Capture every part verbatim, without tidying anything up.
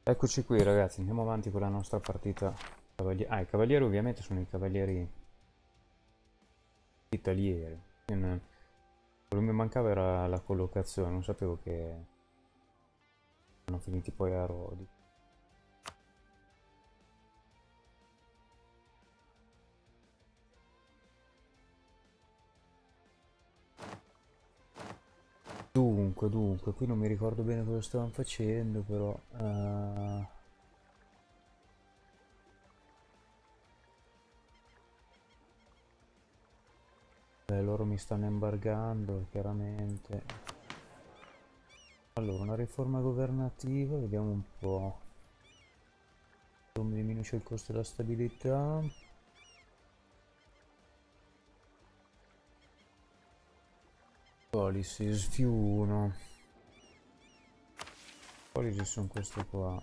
Eccoci qui ragazzi, andiamo avanti con la nostra partita. Cavalieri. Ah, i cavalieri ovviamente sono i cavalieri italiani. In- Quello che mi mancava era la collocazione, non sapevo che erano finiti poi a Rodi. Dunque, dunque, qui non mi ricordo bene cosa stavano facendo, però... eh, beh, loro mi stanno embargando, chiaramente. Allora, una riforma governativa, vediamo un po'. Come diminuisce il costo della stabilità. Policies più uno. Policies sono queste qua.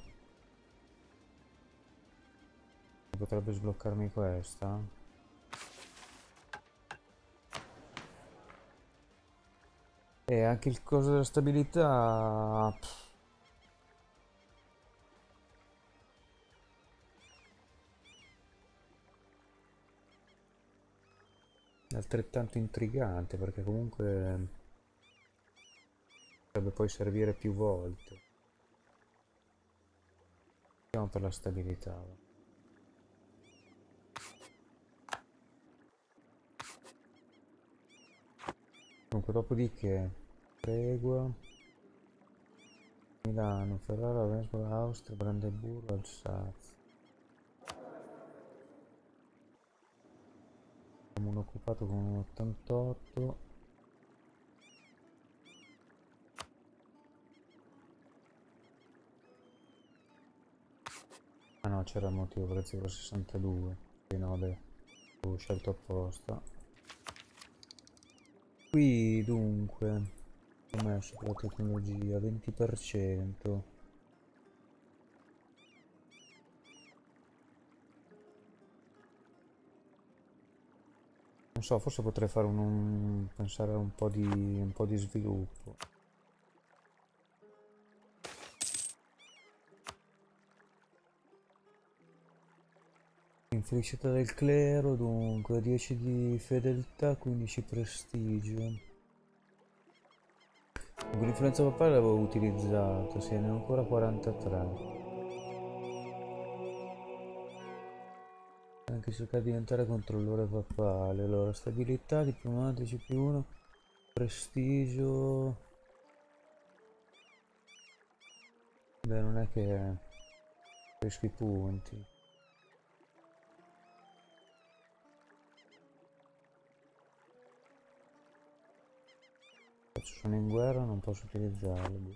Potrebbe sbloccarmi questa. E anche il coso della stabilità. Pff, è altrettanto intrigante perché comunque potrebbe poi servire più volte. Andiamo per la stabilità. Va. Dunque, dopodiché, Tregua, Milano, Ferrara, Vescovo, Austria, Brandeburgo, Alsazia. Abbiamo un occupato con un ottantotto. Ah no, c'era il motivo perché zero virgola sessantadue. Sì, no, vabbè, avevo scelto apposta. Qui dunque, ho messo per la tecnologia venti per cento. Non so, forse potrei fare un, un- pensare a un po' di, un po' di sviluppo. Infelicità del clero, dunque, dieci di fedeltà, quindici prestigio. Dunque l'influenza papale l'avevo utilizzato, sì, ne ho ancora quarantatré. Anche cercare di diventare controllore papale. Allora, stabilità, diplomatici più uno, prestigio. Beh, non è che cresco i punti. Sono in guerra, non posso utilizzarlo. Boh.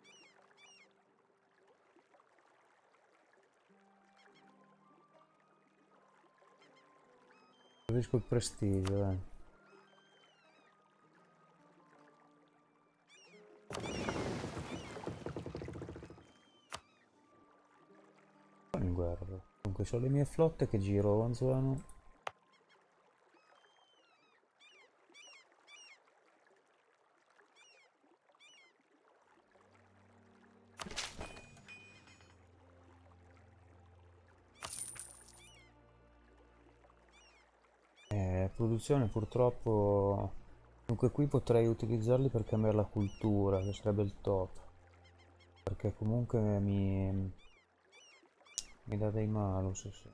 Preferisco il prestigio, eh. Sono in guerra. Comunque sono le mie flotte che gironzolano. Eh, produzione purtroppo. Dunque qui potrei utilizzarli per cambiare la cultura, che sarebbe il top. Perché comunque mi, mi dà dei malus, sì.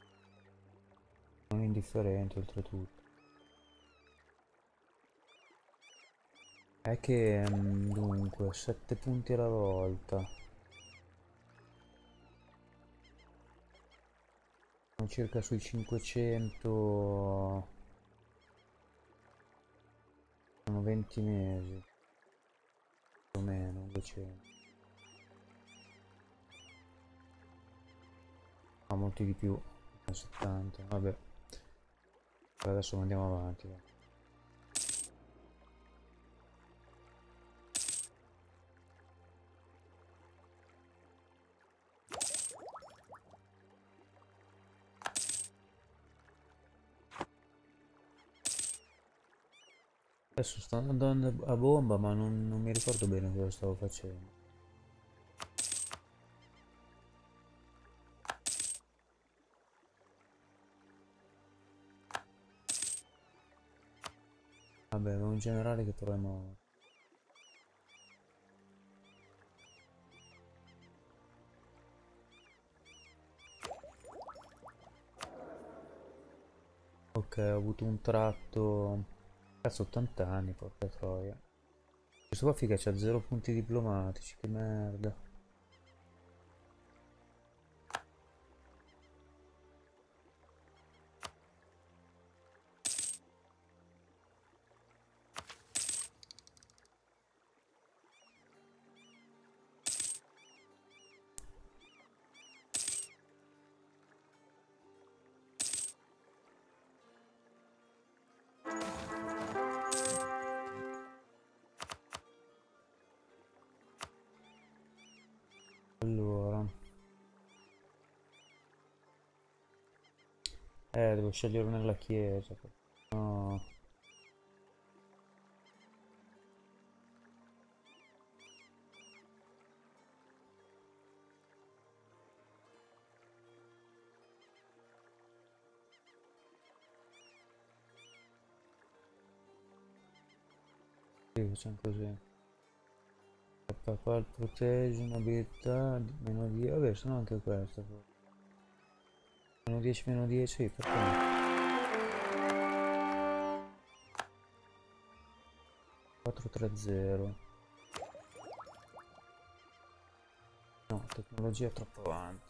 Non indifferenti oltretutto. È che mm, dunque sette punti alla volta. Sono circa sui cinquecento. Sono venti mesi. Più o meno, duecento. No, molti di più. settanta. Vabbè. Adesso andiamo avanti. Va. Adesso sto andando a bomba, ma non, non mi ricordo bene cosa stavo facendo. Vabbè, un generale che però è morto. Ok, ho avuto un tratto. Cazzo, ottanta anni, porca troia. Questo qua figa c'ha zero punti diplomatici, che merda. Allora. Eh, devo scegliere nella chiesa. No. Sì, facciamo così. Papal protegge un'abilità di meno di... Vabbè, sono anche questa. Meno dieci, meno dieci, perché no? quattro tre zero. No, tecnologia è troppo avanti.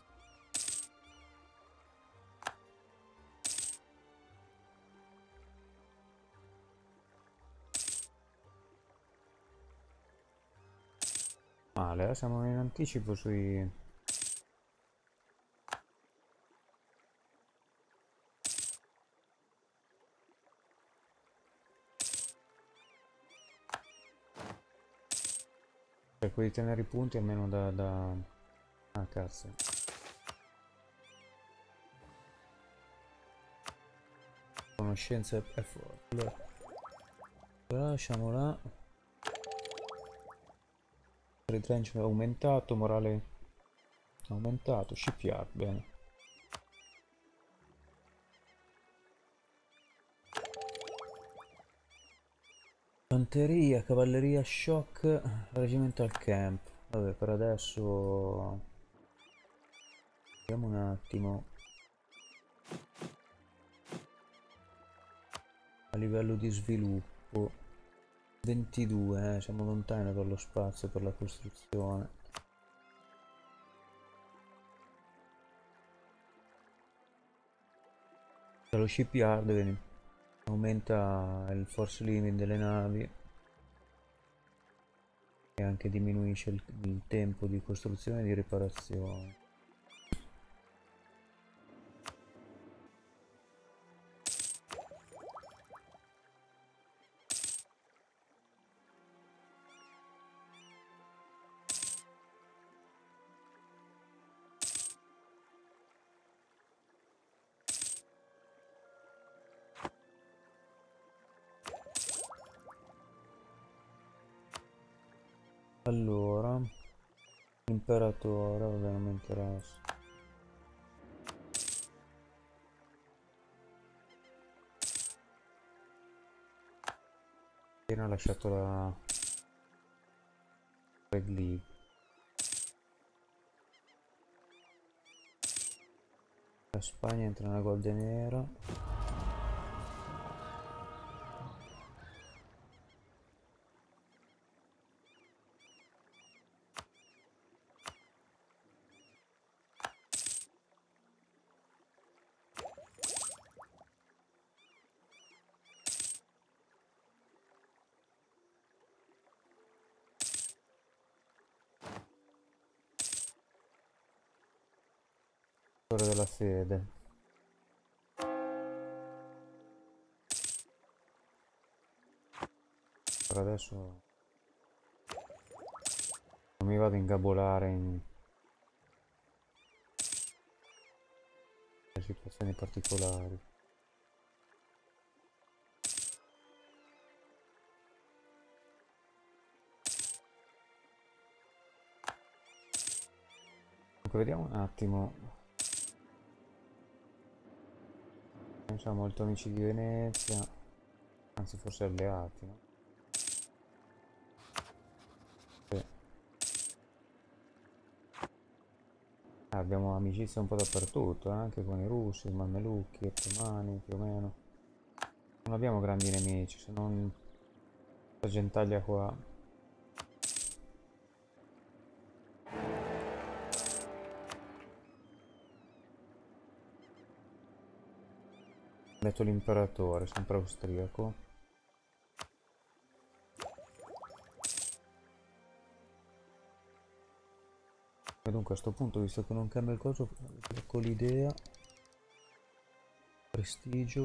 Male, eh? Siamo in anticipo sui... Cioè, quelli di tenere i punti almeno da... da... Ah, cazzo. Conoscenza è è forte. Allora, allora lasciamo là. Retrench è aumentato, morale aumentato, shipyard, bene. Fanteria, cavalleria, shock, regimental camp. Vabbè, per adesso... Vediamo un attimo. A livello di sviluppo. ventidue, eh, siamo lontani dallo spazio per la costruzione. Dallo shipyard vedi, aumenta il force limit delle navi e anche diminuisce il, il tempo di costruzione e di riparazione. Allora, imperatore, vabbè, non mi interessa. Appena lasciato la Red League. La Spagna entra nella Golden Era. Storia della fede. Per adesso non mi vado a ingabolare in situazioni particolari. Comunque vediamo un attimo. Non siamo molto amici di Venezia. Anzi, forse alleati, no? Sì. Ah, abbiamo amicizia un po' dappertutto, eh, anche con i russi, i mamelucchi, gli ottomani, più o meno. Non abbiamo grandi nemici, se non questa gentaglia qua. Ho detto l'imperatore, sempre austriaco. E dunque a sto punto, visto che non cambia il coso, ecco l'idea. Prestigio.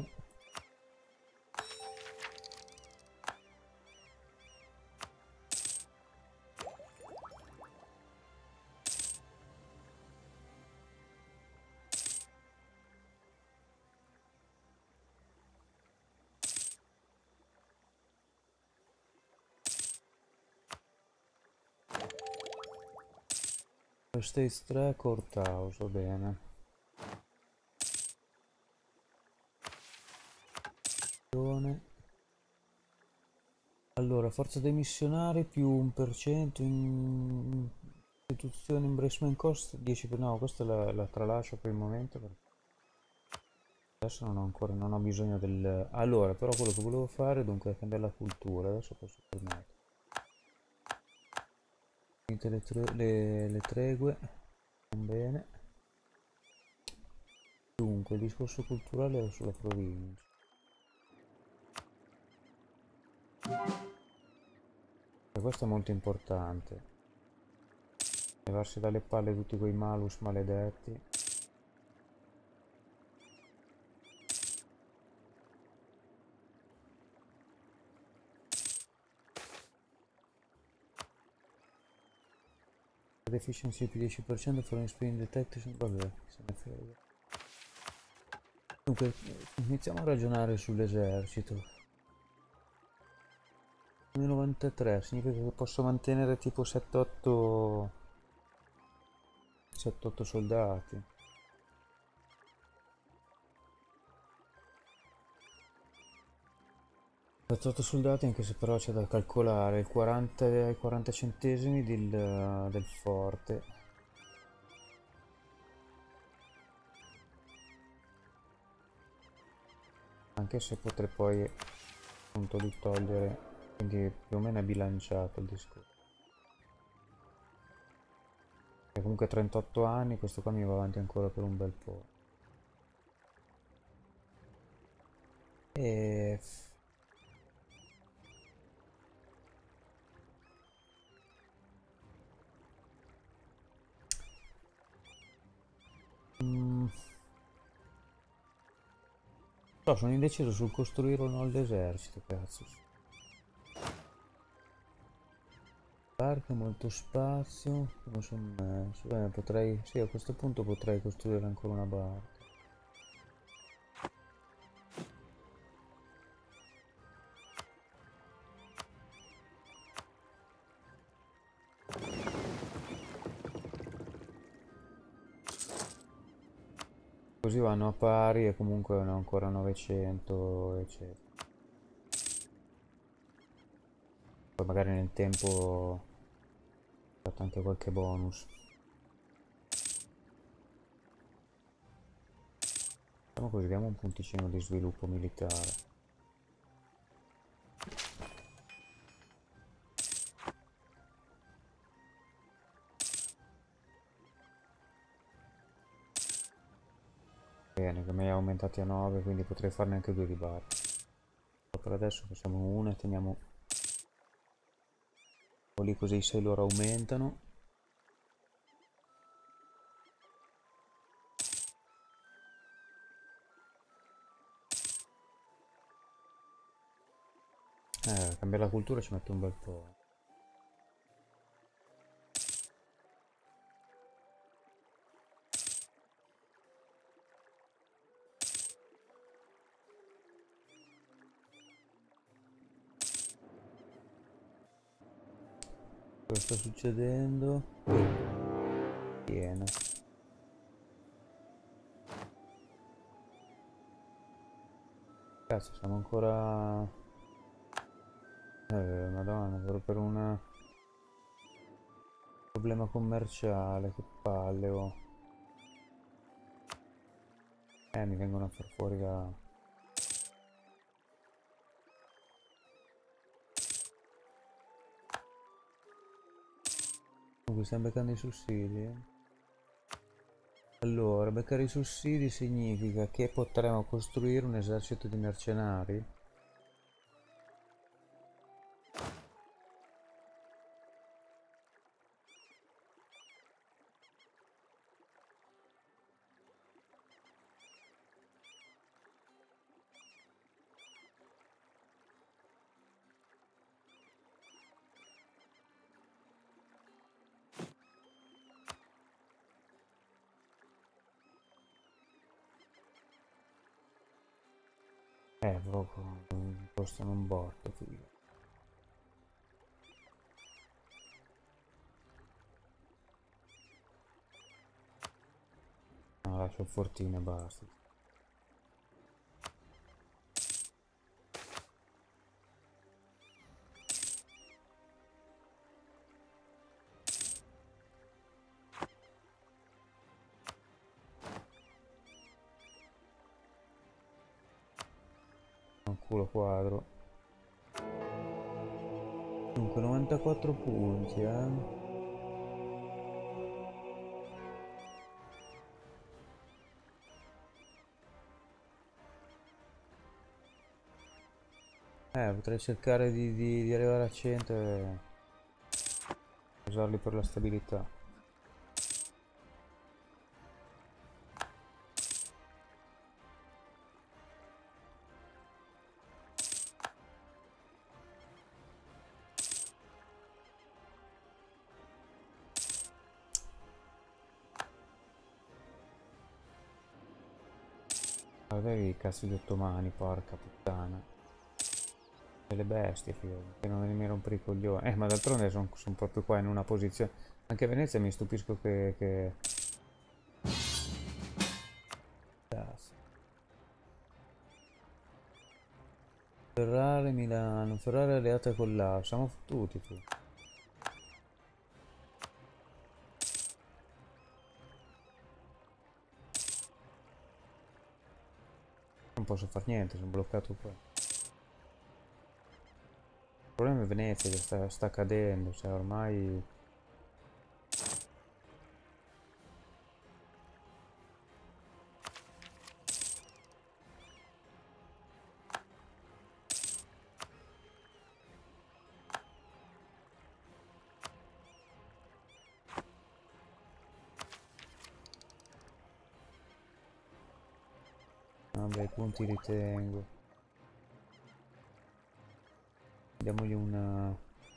States tre, Courthouse, va bene. Allora, forza dei missionari più un per cento in istituzione embracement cost dieci per... no, questa la, la tralascio per il momento perché adesso non ho ancora, non ho bisogno del... Allora, però quello che volevo fare dunque è cambiare la cultura, adesso posso permettere. Finite le, tre- le, le tregue, va bene. Dunque, il discorso culturale era sulla provincia. E questo è molto importante. Levarsi dalle palle tutti quei malus maledetti. Deficiency più dieci per cento for spin detection, vabbè, se ne frega. Dunque, iniziamo a ragionare sull'esercito. novantatré significa che posso mantenere tipo sette otto sette otto soldati. sette otto soldati, anche se però c'è da calcolare il quaranta ai quaranta centesimi del, del forte. Anche se potrei poi appunto di togliere, quindi più o meno è bilanciato il discorso. E comunque trentotto anni, questo qua mi va avanti ancora per un bel po'. E... Mm, no, sono indeciso sul costruire o no l'esercito, cazzo. Parco, molto spazio, come sono messo? Beh, potrei, sì, a questo punto potrei costruire ancora una barca. Così vanno a pari e comunque ne ho ancora novecento, eccetera. Poi magari nel tempo ho fatto anche qualche bonus. Facciamo così, diamo un punticino di sviluppo militare. Bene, che mi hai aumentati a nove, quindi potrei farne anche due di barca. Per adesso facciamo una e teniamo lì così i sei loro aumentano. Eh, cambiare la cultura ci mette un bel po'. Cosa sta succedendo? Piena. Cazzo, siamo ancora... Eh, madonna, per per un problema commerciale, che palle, oh. Eh, mi vengono a far fuori da... Comunque stiamo beccando i sussidi, eh. Allora, beccare i sussidi significa che potremo costruire un esercito di mercenari. Eh, proprio costano un botto, figa. No, lascio il fortino e basta. Un culo quadro. Dunque, novantaquattro punti, eh. Eh, potrei cercare di, di- di arrivare a cento e usarli per la stabilità. Guarda i cazzo di ottomani, porca puttana. Delle bestie, figlio, che non mi rompere i coglioni. Eh, ma d'altronde sono proprio qua in una posizione. Anche a Venezia mi stupisco che... che... Cazzo. Ferrari, Milano, Ferrari alleata con l'A, siamo fottuti tu. Non posso far niente, sono bloccato qua. Il problema è Venezia che sta, sta cadendo, cioè ormai... Vabbè, i punti li tengo. Diamogli un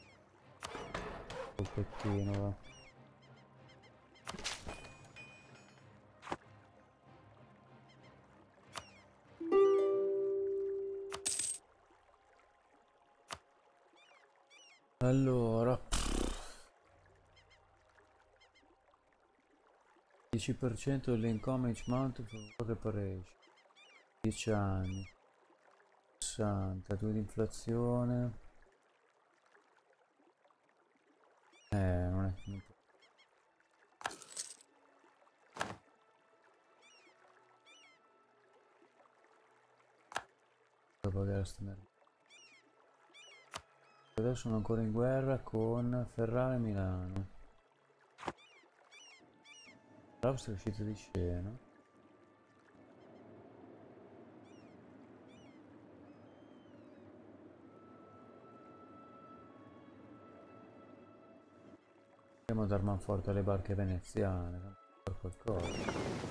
colpettino, va. Allora, dieci per cento dell'income each month for reparation. dieci anni. sessanta, due di inflazione. Eh, non è... Non può pagare sta merda. Adesso sono ancora in guerra con Ferrari e Milano. L'Austria è uscita di scena. Andiamo ad armare forte le barche veneziane. Per qualcosa.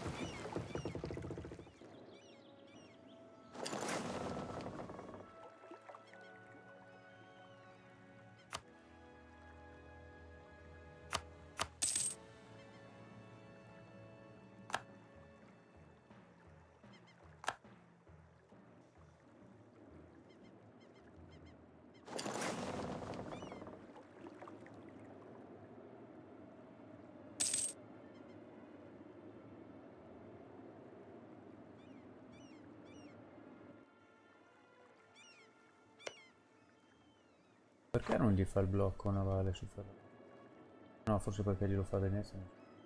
Perché non gli fa il blocco navale su Ferrara? No, forse perché glielo fa Venezia.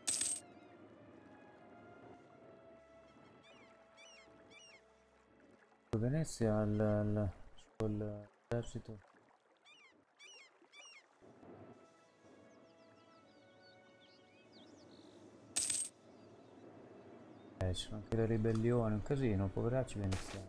Venezia al, al suo esercito. Eh, ci sono anche le ribellioni, un casino, poveracci veneziani.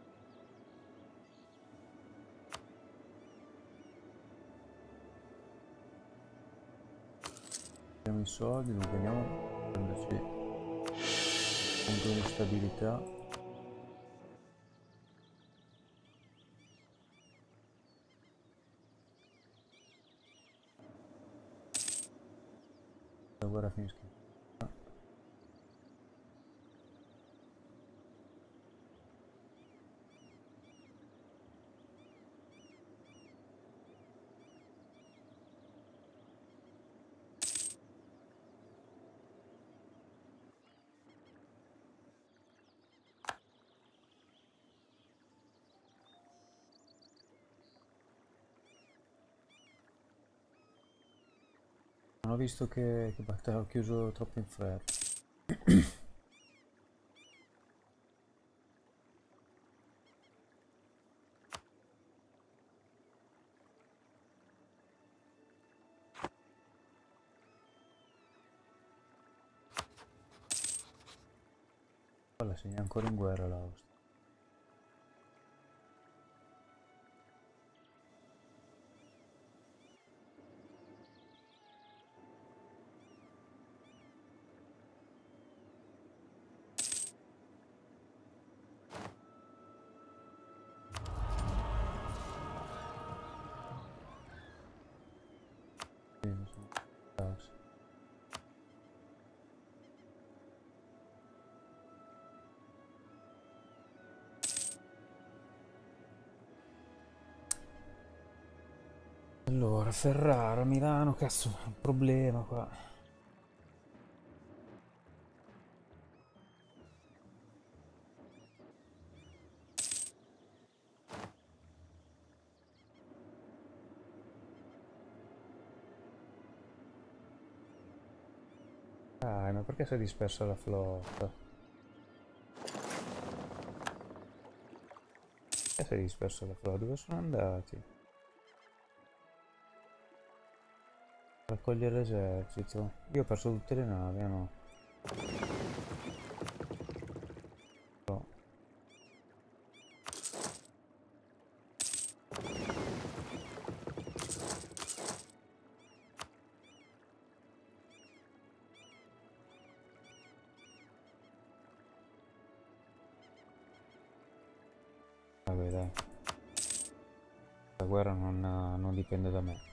Abbiamo i soldi, non veniamo a prenderci un po' di stabilità. La guerra finisca. Non ho visto che, che battaglia ho chiuso troppo in fretta. La segna ancora in guerra l'Austria. Sì, sono caos. Allora, Ferrara, Milano, cazzo, un problema qua. Dai, ma perché si è dispersa la flotta? Perché si è dispersa la flotta? Dove sono andati? Raccogliere l'esercito. Io ho perso tutte le navi, ah no? No. Vabbè, dai. La guerra non, non dipende da me.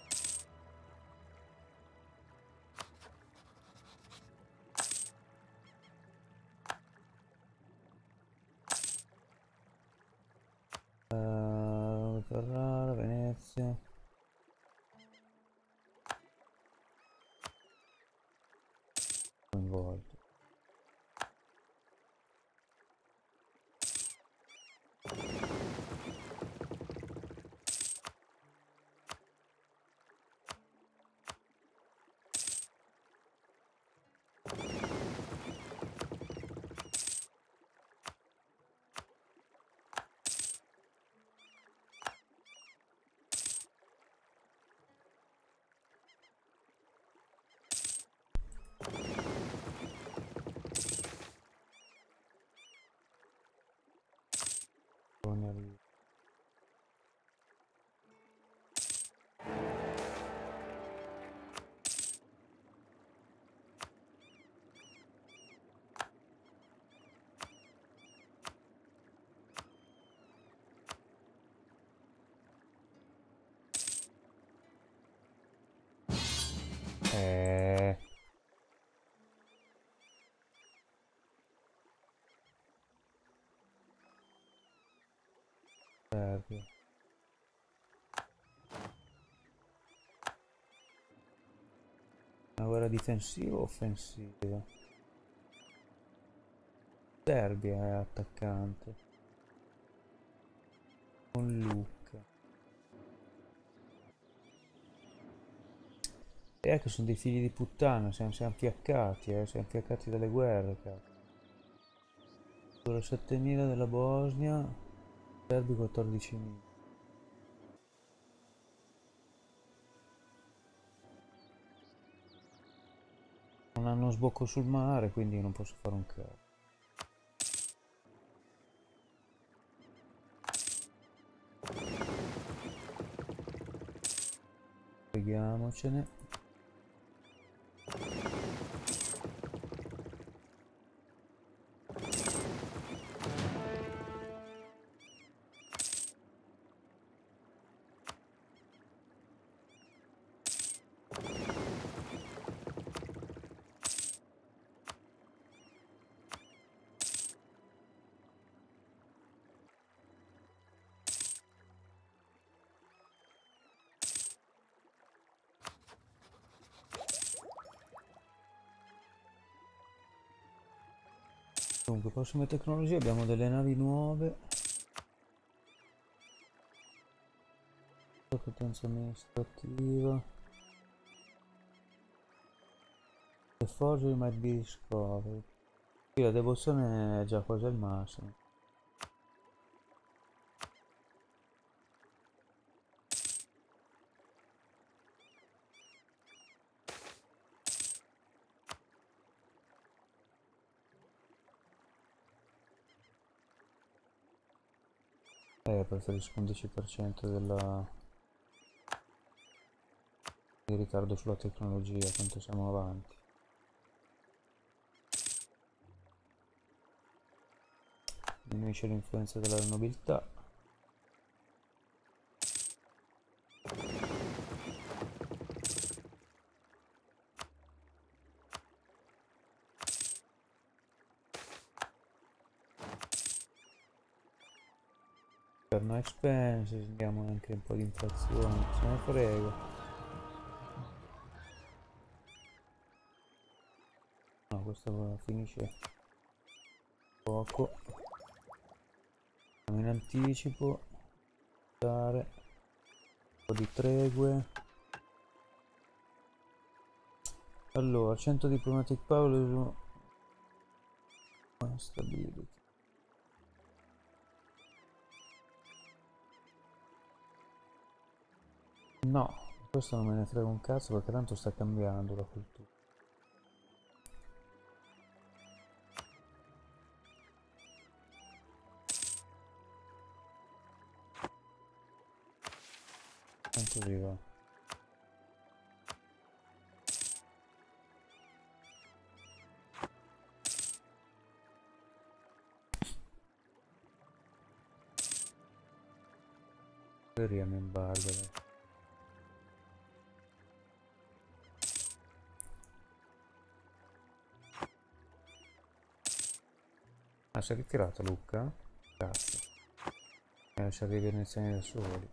Uh, Ferrara, Venezia. Coinvolto. Eh... Serbia. Una guerra difensiva o offensiva? Serbia è attaccante. Con Lucca. E che sono dei figli di puttana, siamo, siamo fiaccati, eh, siamo fiaccati dalle guerre, cazzo. Solo settemila della Bosnia, serbi quattordicimila. Non hanno sbocco sul mare, quindi non posso fare un cazzo. Freghiamocene. Dunque, prossime tecnologie, abbiamo delle navi nuove. Potenza amministrativa. The forgery might be discovered. Qui la devozione è già quasi al massimo. Eh, preferisco un dieci per cento della... di ritardo sulla tecnologia, quanto siamo avanti. Diminuisce l'influenza della nobiltà. Per no expenses, andiamo anche un po' di inflazione, se ne frega. No, questo finisce poco. Siamo in anticipo. Dare un po' di tregue. Allora, cento diplomatic power. Stability. No, questo non me ne frega un cazzo perché tanto sta cambiando la cultura. Non così va. Speriamo in barba. Ah, si è ritirata Luca? Cazzo. Mi lasciare i veneziani da soli.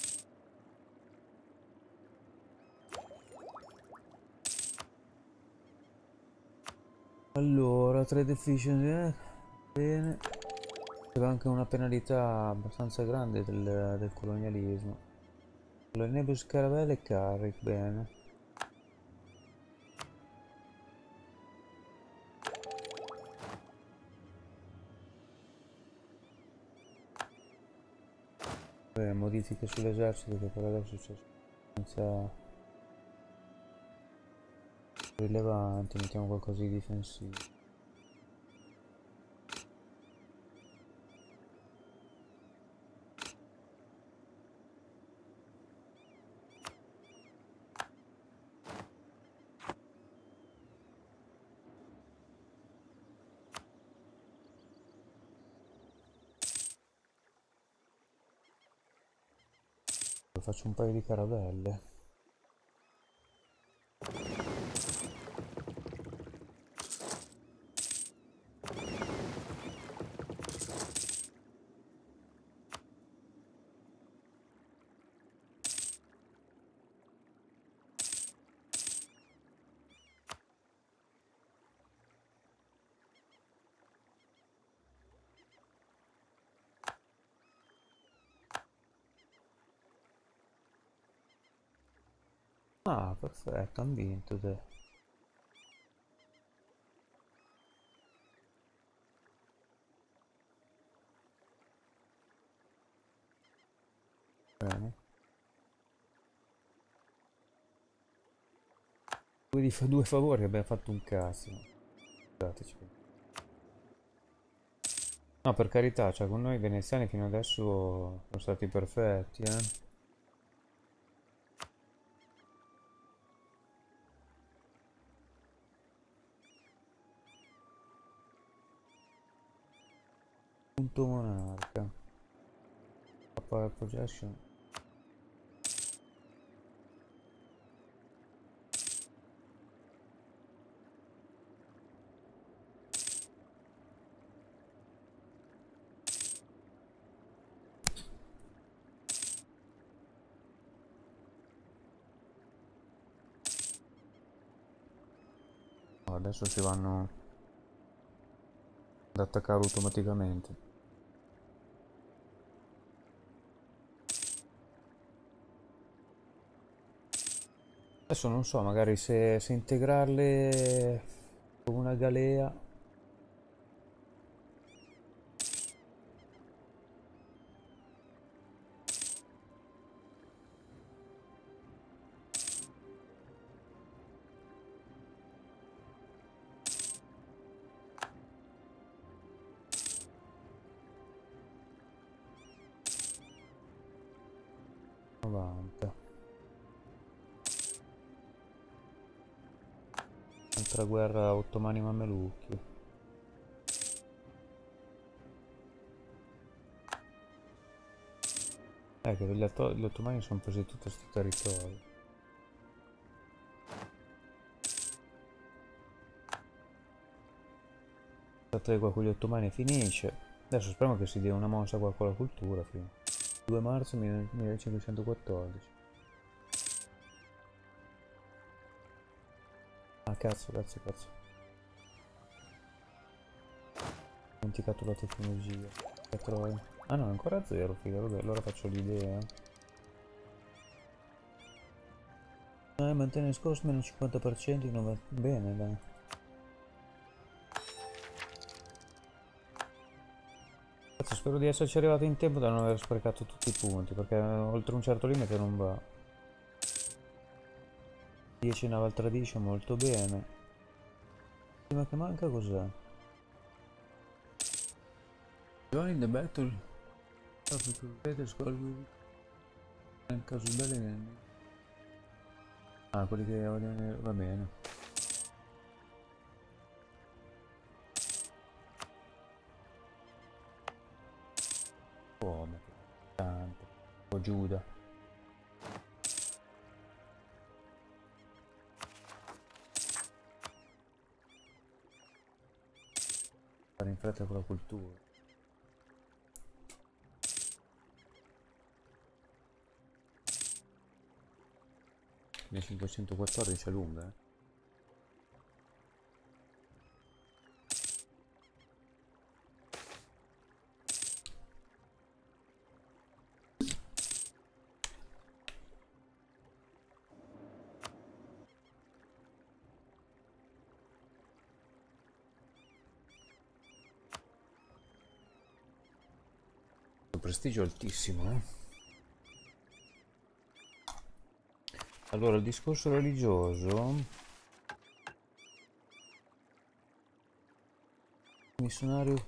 Allora, trade efficiency, eh? Bene. C'è anche una penalità abbastanza grande del, del colonialismo. Allora, Nebus Caravelle e Carrick, bene. Beh, modifiche sull'esercito che per adesso c'è senza rilevanti, mettiamo qualcosa di difensivo. Faccio un paio di caravelle. Ah, perfetto, hanno vinto te. Bene. Due, di fa- due favori abbiamo fatto un cazzo. Scusateci. No, per carità, cioè con noi i veneziani fino adesso sono stati perfetti, eh. Punto monarca. Power possession. No, adesso si vanno ad attaccare automaticamente. Adesso non so, magari se, se integrarle con una galea. novanta. Altra guerra ottomani-mamelucchi. Eh, che gli, atto- gli ottomani sono presi tutto questo territorio. La tregua con gli ottomani finisce. Adesso speriamo che si dia una mossa qua con la cultura. Fino. due marzo millecinquecentoquattordici. Ah, cazzo, cazzo, cazzo. Ho dimenticato la tecnologia. Petrolio. Ah no, è ancora zero, figa, vabbè, allora faccio l'idea. Eh, mantiene il scorso meno cinquanta per cento in nova... Bene, dai. Cazzo, spero di esserci arrivato in tempo da non aver sprecato tutti i punti, perché oltre un certo limite non va. dieci Naval Tradition, molto bene. Prima che manca cos'è? Join the battle. Nel caso belli. Ah, quelli che va bene. Come? Tanto. O Giuda. Fare in fretta con la cultura. millecinquecentoquattordici è lunga, eh. Prestigio altissimo, eh. Allora, il discorso religioso, missionario.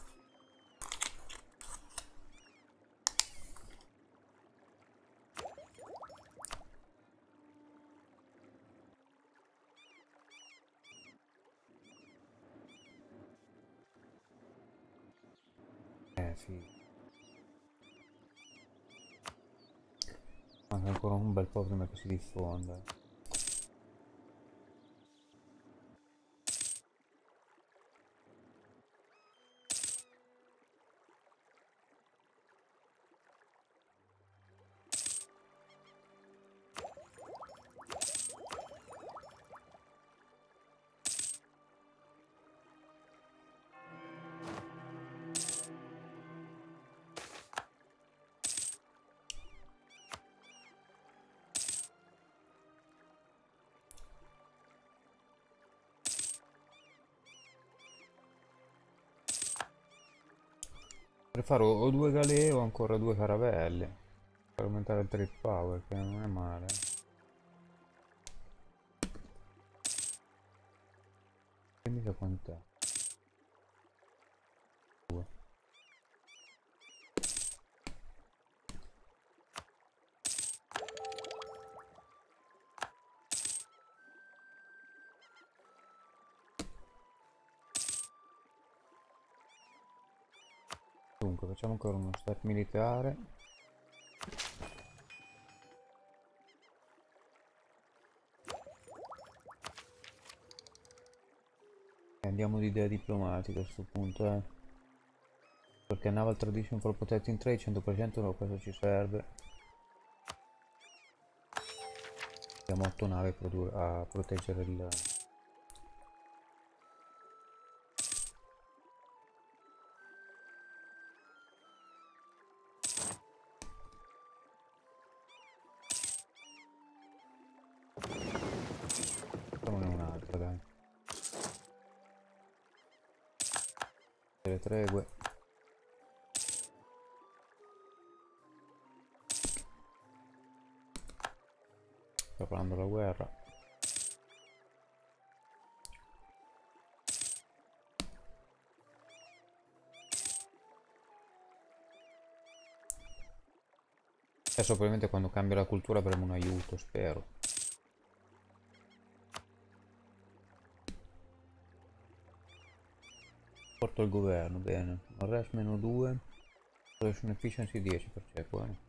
Eh, figo. Manca ancora un bel po' prima che si diffonda. Per fare o, o due galee o ancora due caravelle. Per aumentare il trade power, che non è male. E mica quant'è? Due. Dunque, facciamo ancora uno step militare. E andiamo di idea diplomatica a questo punto, eh. Perché Naval Tradition for Protecting Trade cento per cento no, questo ci serve. Abbiamo otto navi a, a proteggere il... Facciamone un'altra, dai. Le tregue. Sta parlando la guerra. Adesso probabilmente quando cambia la cultura avremo un aiuto, spero. Porto il governo, bene. Arrest meno due. Production efficiency dieci per cento, buono.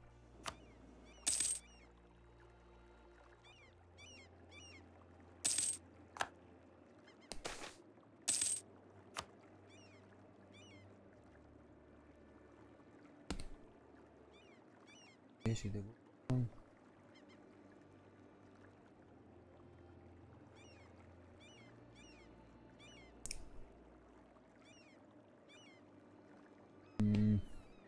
dieci devo... Mm.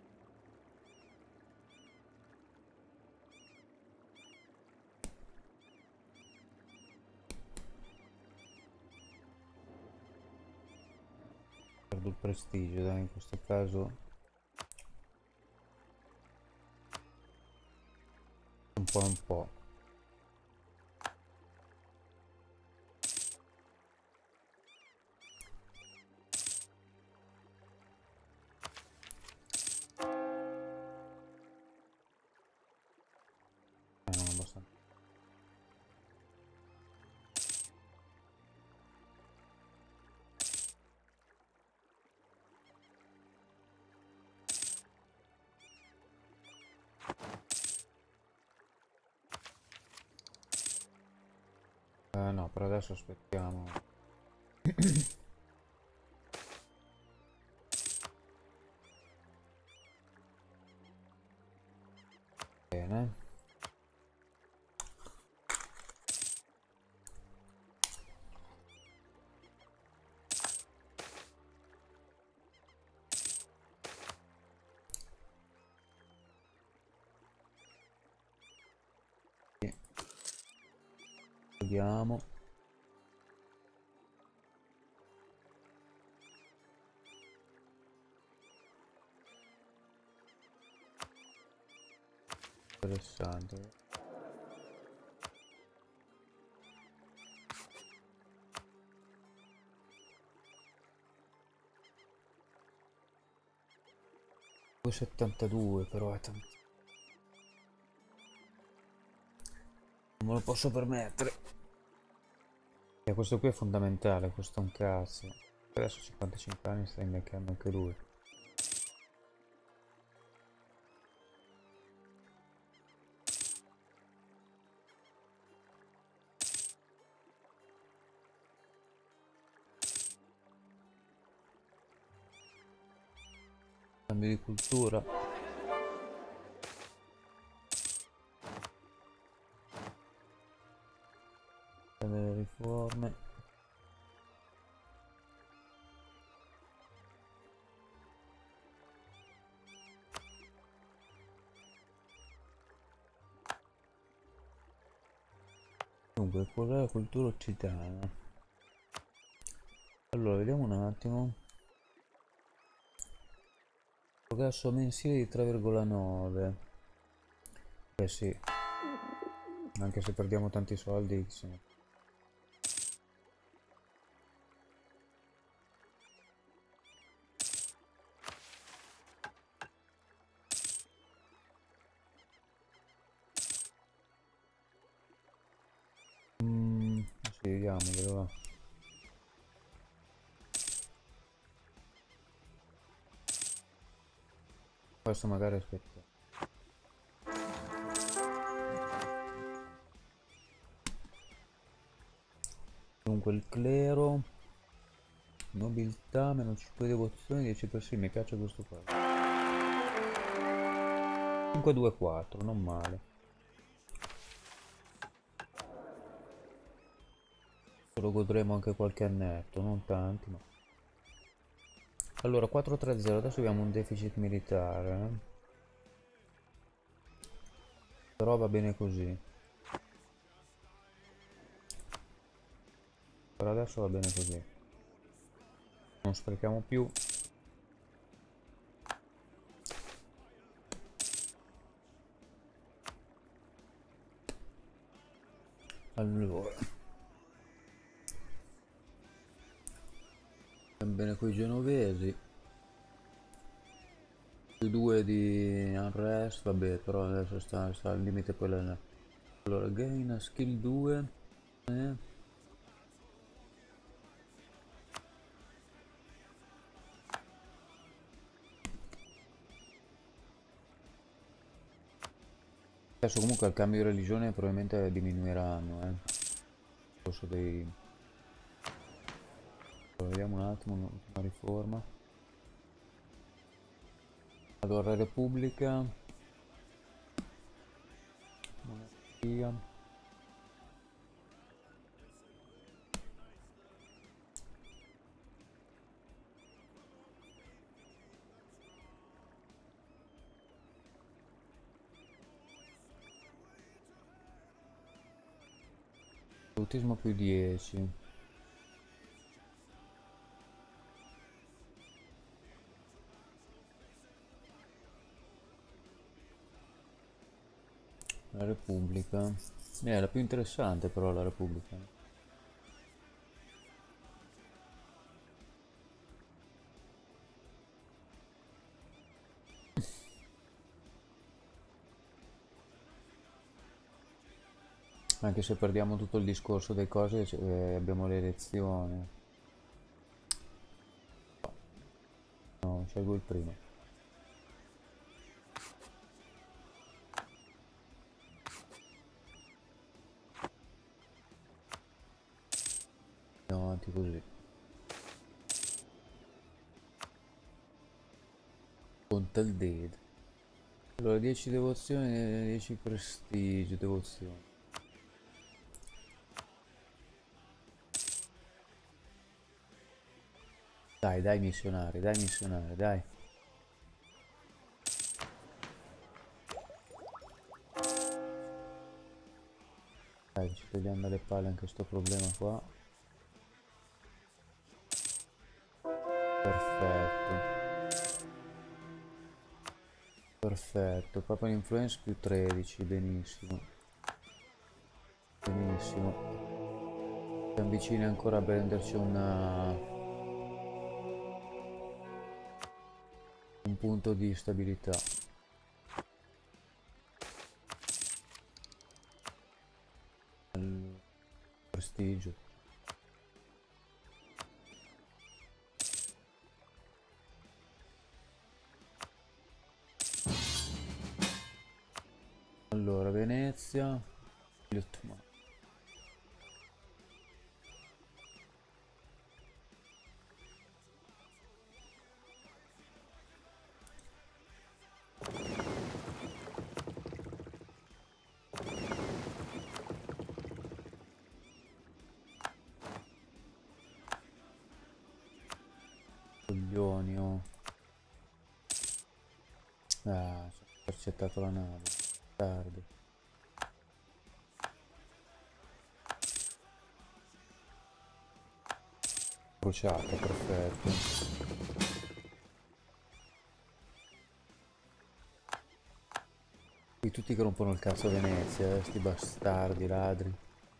Perdo il prestigio, dai, in questo caso un po' un po'. Eh, non abbastanza. Eh, no, per adesso aspettiamo. Bene. Sì. Vediamo. Interessante. due virgola settantadue però è tanto. Non me lo posso permettere. E questo qui è fondamentale, questo è un cazzo. Adesso cinquantacinque anni sta invecchiando anche lui. Cambio di cultura. Delle riforme. Dunque, qual è la cultura occitana? Allora, vediamo un attimo. Progresso mensile di tre virgola nove. Eh sì, anche se perdiamo tanti soldi, sì. Mm, sì, vediamo dove va. Questo magari aspetta. Dunque il clero, nobiltà, meno cinque devozioni, dieci per cento, mi piace questo qua. cinque due quattro, non male. Lo godremo anche qualche annetto, non tanti, ma... Allora, quattro tre zero, adesso abbiamo un deficit militare. Eh? Però va bene così. Per adesso va bene così. Non sprechiamo più. Allora. Stiamo bene con i genovesi. Più due di unrest, vabbè, però adesso sta, sta al limite quella. Allora, gain, skill due. Eh. Adesso comunque al cambio di religione probabilmente diminuiranno, eh. Il corso dei... Allora, vediamo un attimo, una riforma. Allora, Repubblica. Monarchia. Autismo più dieci. La Repubblica. È la più interessante però la Repubblica. Anche se perdiamo tutto il discorso delle cose, eh, abbiamo le elezioni. No, scelgo il primo. Andiamo avanti così. Conta il dead. Allora, dieci devozioni, dieci prestigio, devozioni. Dai, dai missionari, dai missionari, dai. Dai, ci togliamo dalle palle anche sto problema qua. Perfetto. Perfetto, Papa Influence più tredici, benissimo. Benissimo. Siamo vicini ancora a prenderci una... un punto di stabilità. Il prestigio. Allora, Venezia. Gli ottomani. Coglioni, oh. Ah, ci ho intercettato la nave. Tardi. Bruciata, perfetto. Qui tutti che rompono il cazzo a Venezia, eh, sti bastardi, ladri.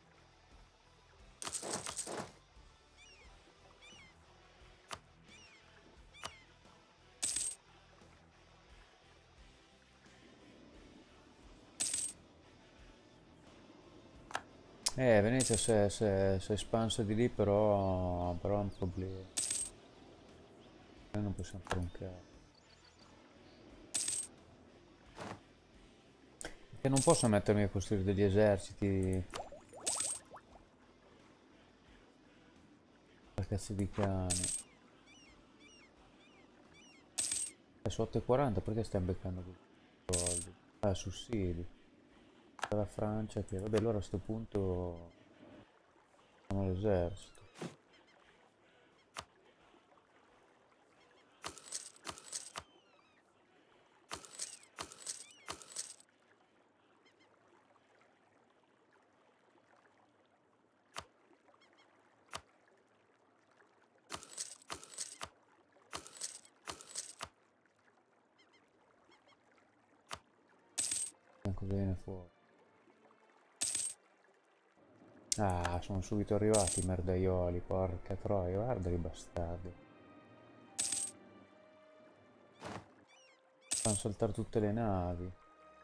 Eh, Venezia si è, si è- si è espansa di lì, però, però è un problema. Noi non possiamo fare un cazzo. Perché non posso mettermi a costruire degli eserciti. La cazzo di cane. È su otto e quaranta, perché stiamo beccando questi soldi? Ah, sussidi. La Francia che... Vabbè, allora a sto punto... Sono l'esercito. Vediamo cosa viene fuori. Ah, sono subito arrivati i merdaioli, porca troia, guarda i bastardi. Fanno saltare tutte le navi.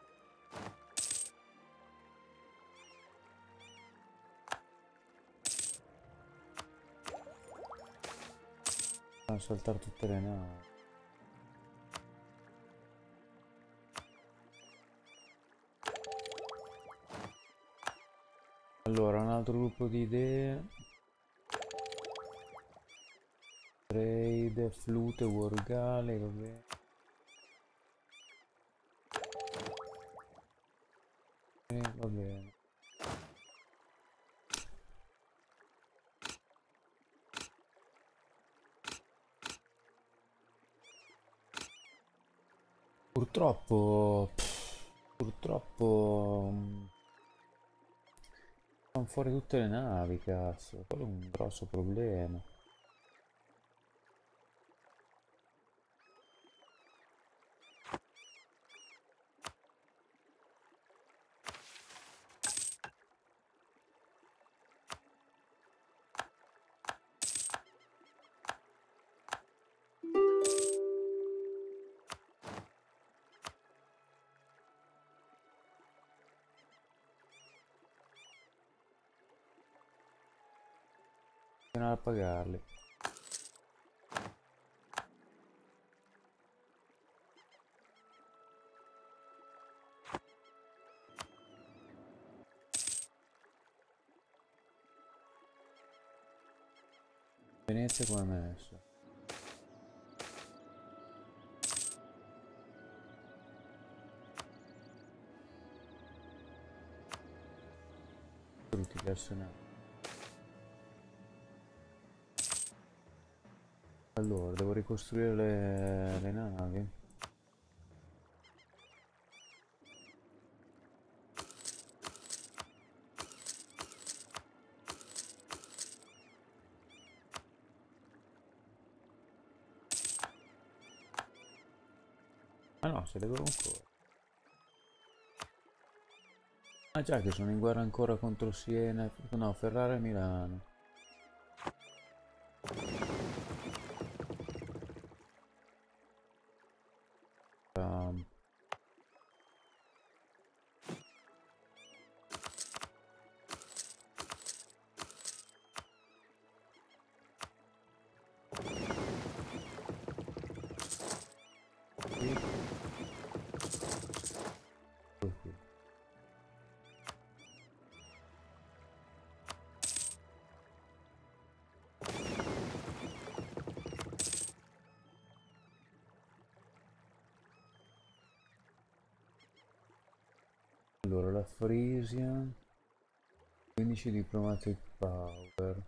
Fanno saltare tutte le navi. Allora, un altro gruppo di idee. Trade, flute, Worgale, vabbè. Eh, va bene. Purtroppo, purtroppo, sono fuori tutte le navi, cazzo. Quello è un grosso problema. Bisogna a pagarli. Venezia come è messo? Tutti gli arsenali. Allora, devo ricostruire le, le navi. Ah no, se le devo ancora. Ah già che sono in guerra ancora contro Siena. No, Ferrara e Milano. Um, qui, e qui. Allora, la Frisia. quindici diplomatic power.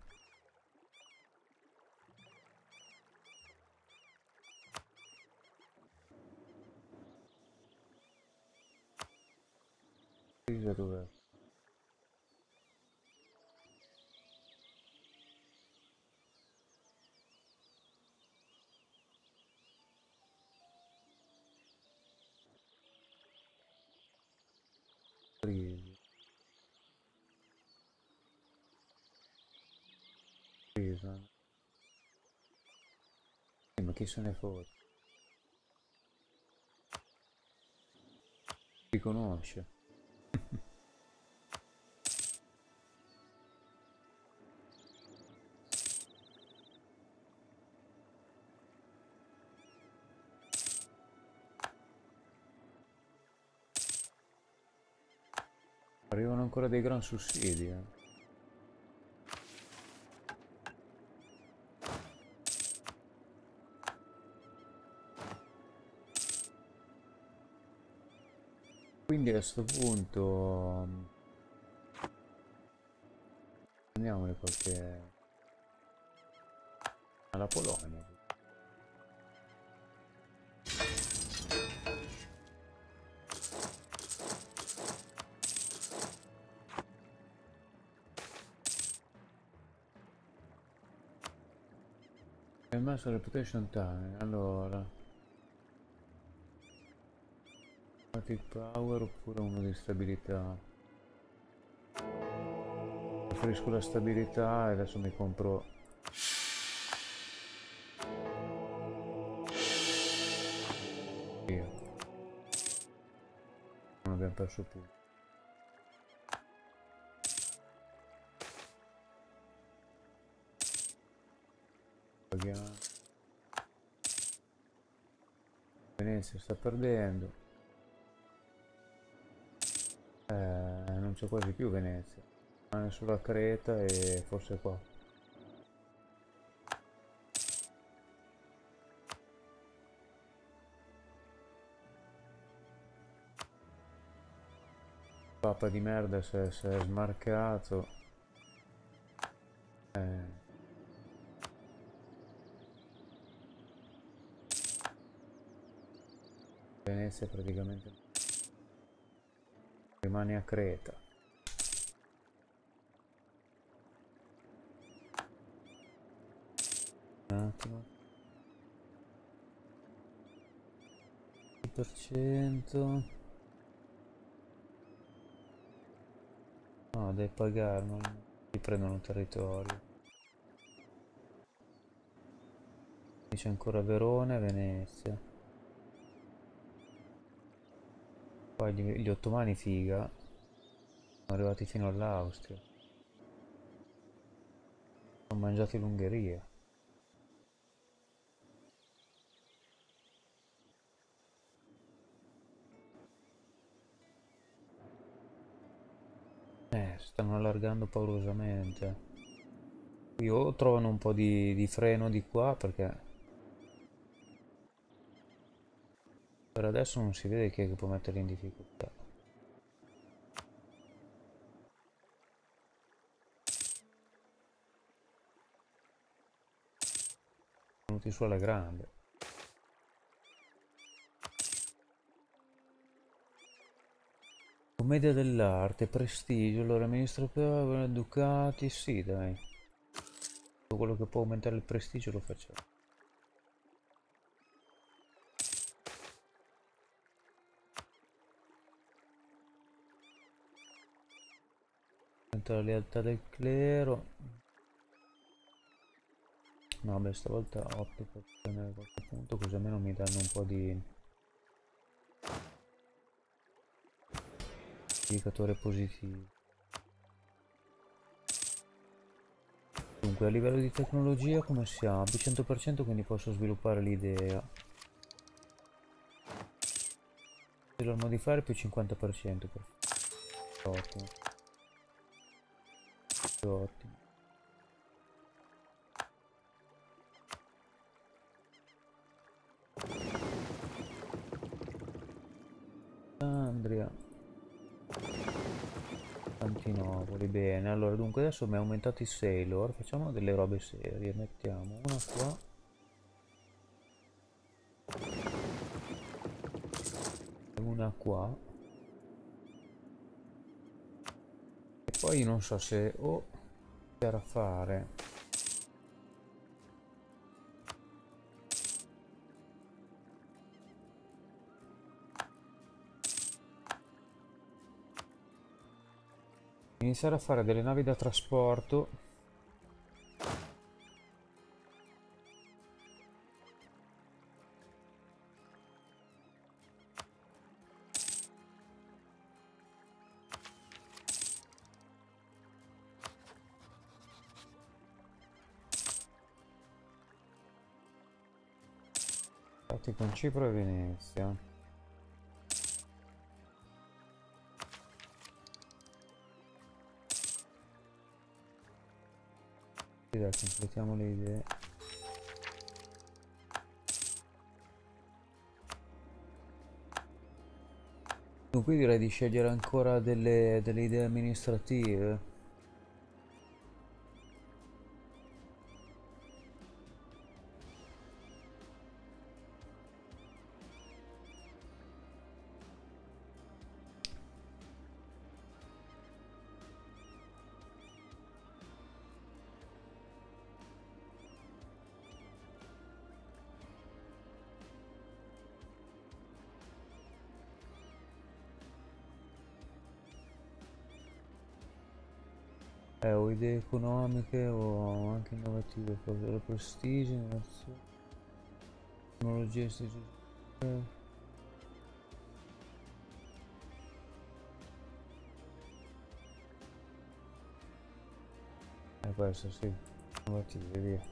Frisia dov'è? Island. Sì, ma chi se ne fotte? Ti conosce. Arrivano ancora dei gran sussidi, eh. Quindi a questo punto andiamone qualche alla Polonia. E messo reputation time, allora Static power oppure uno di stabilità. Preferisco la stabilità e adesso mi compro via. Non abbiamo perso più. Paghiamo. Venezia sta perdendo. Eh, non c'è quasi più Venezia. Rimane solo a Creta e forse qua. Papa di merda si è, si è smarcato. Eh. Venezia praticamente rimane a Creta. Un attimo. dieci per cento. No, devi pagare, non ti prendono territorio. C'è ancora Verona e Venezia. Poi gli, gli ottomani figa. Sono arrivati fino all'Austria. Sono mangiati l'Ungheria. Eh, si stanno allargando paurosamente. Qui o trovano un po' di, di freno di qua perché per adesso non si vede chi è che può metterli in difficoltà. Venuti su alla grande. Commedia dell'arte, prestigio, allora amministratore, Ducati, sì dai. Tutto quello che può aumentare il prestigio lo facciamo. Aumenta la lealtà del clero. No, beh, stavolta opto per prendere qualche punto così almeno mi danno un po' di indicatore positivo. Dunque, a livello di tecnologia come siamo? Più cento per cento, quindi posso sviluppare l'idea. Devo modificare più cinquanta per cento. Per... Ottimo. Ottimo. Andria. Antinopoli, bene. Allora, dunque adesso mi ha aumentato i Sailor. Facciamo delle robe serie. Mettiamo una qua. Una qua. E poi non so se o oh, per fare iniziare a fare delle navi da trasporto Infatti con Cipro e Venezia. Sì, dai, completiamo le idee. Dunque direi di scegliere ancora delle, delle idee amministrative. Eh, o idee economiche o anche innovative, forse lo prestigio, innovazione, tecnologie, strategie. Eh, questo sì, innovative, via.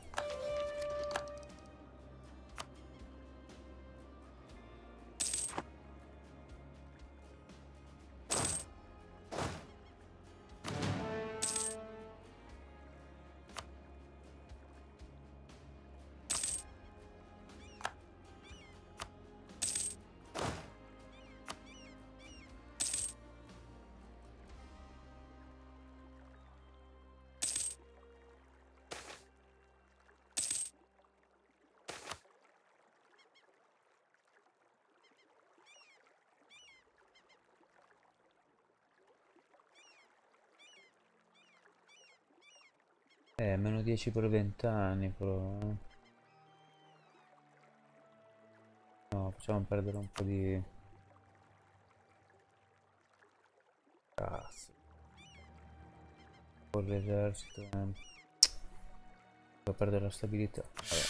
Eh, meno dieci per venti anni però. eh. No, facciamo perdere un po' di... Cazzo. Con l'esercito. Eh. Va a perdere la stabilità. Vabbè.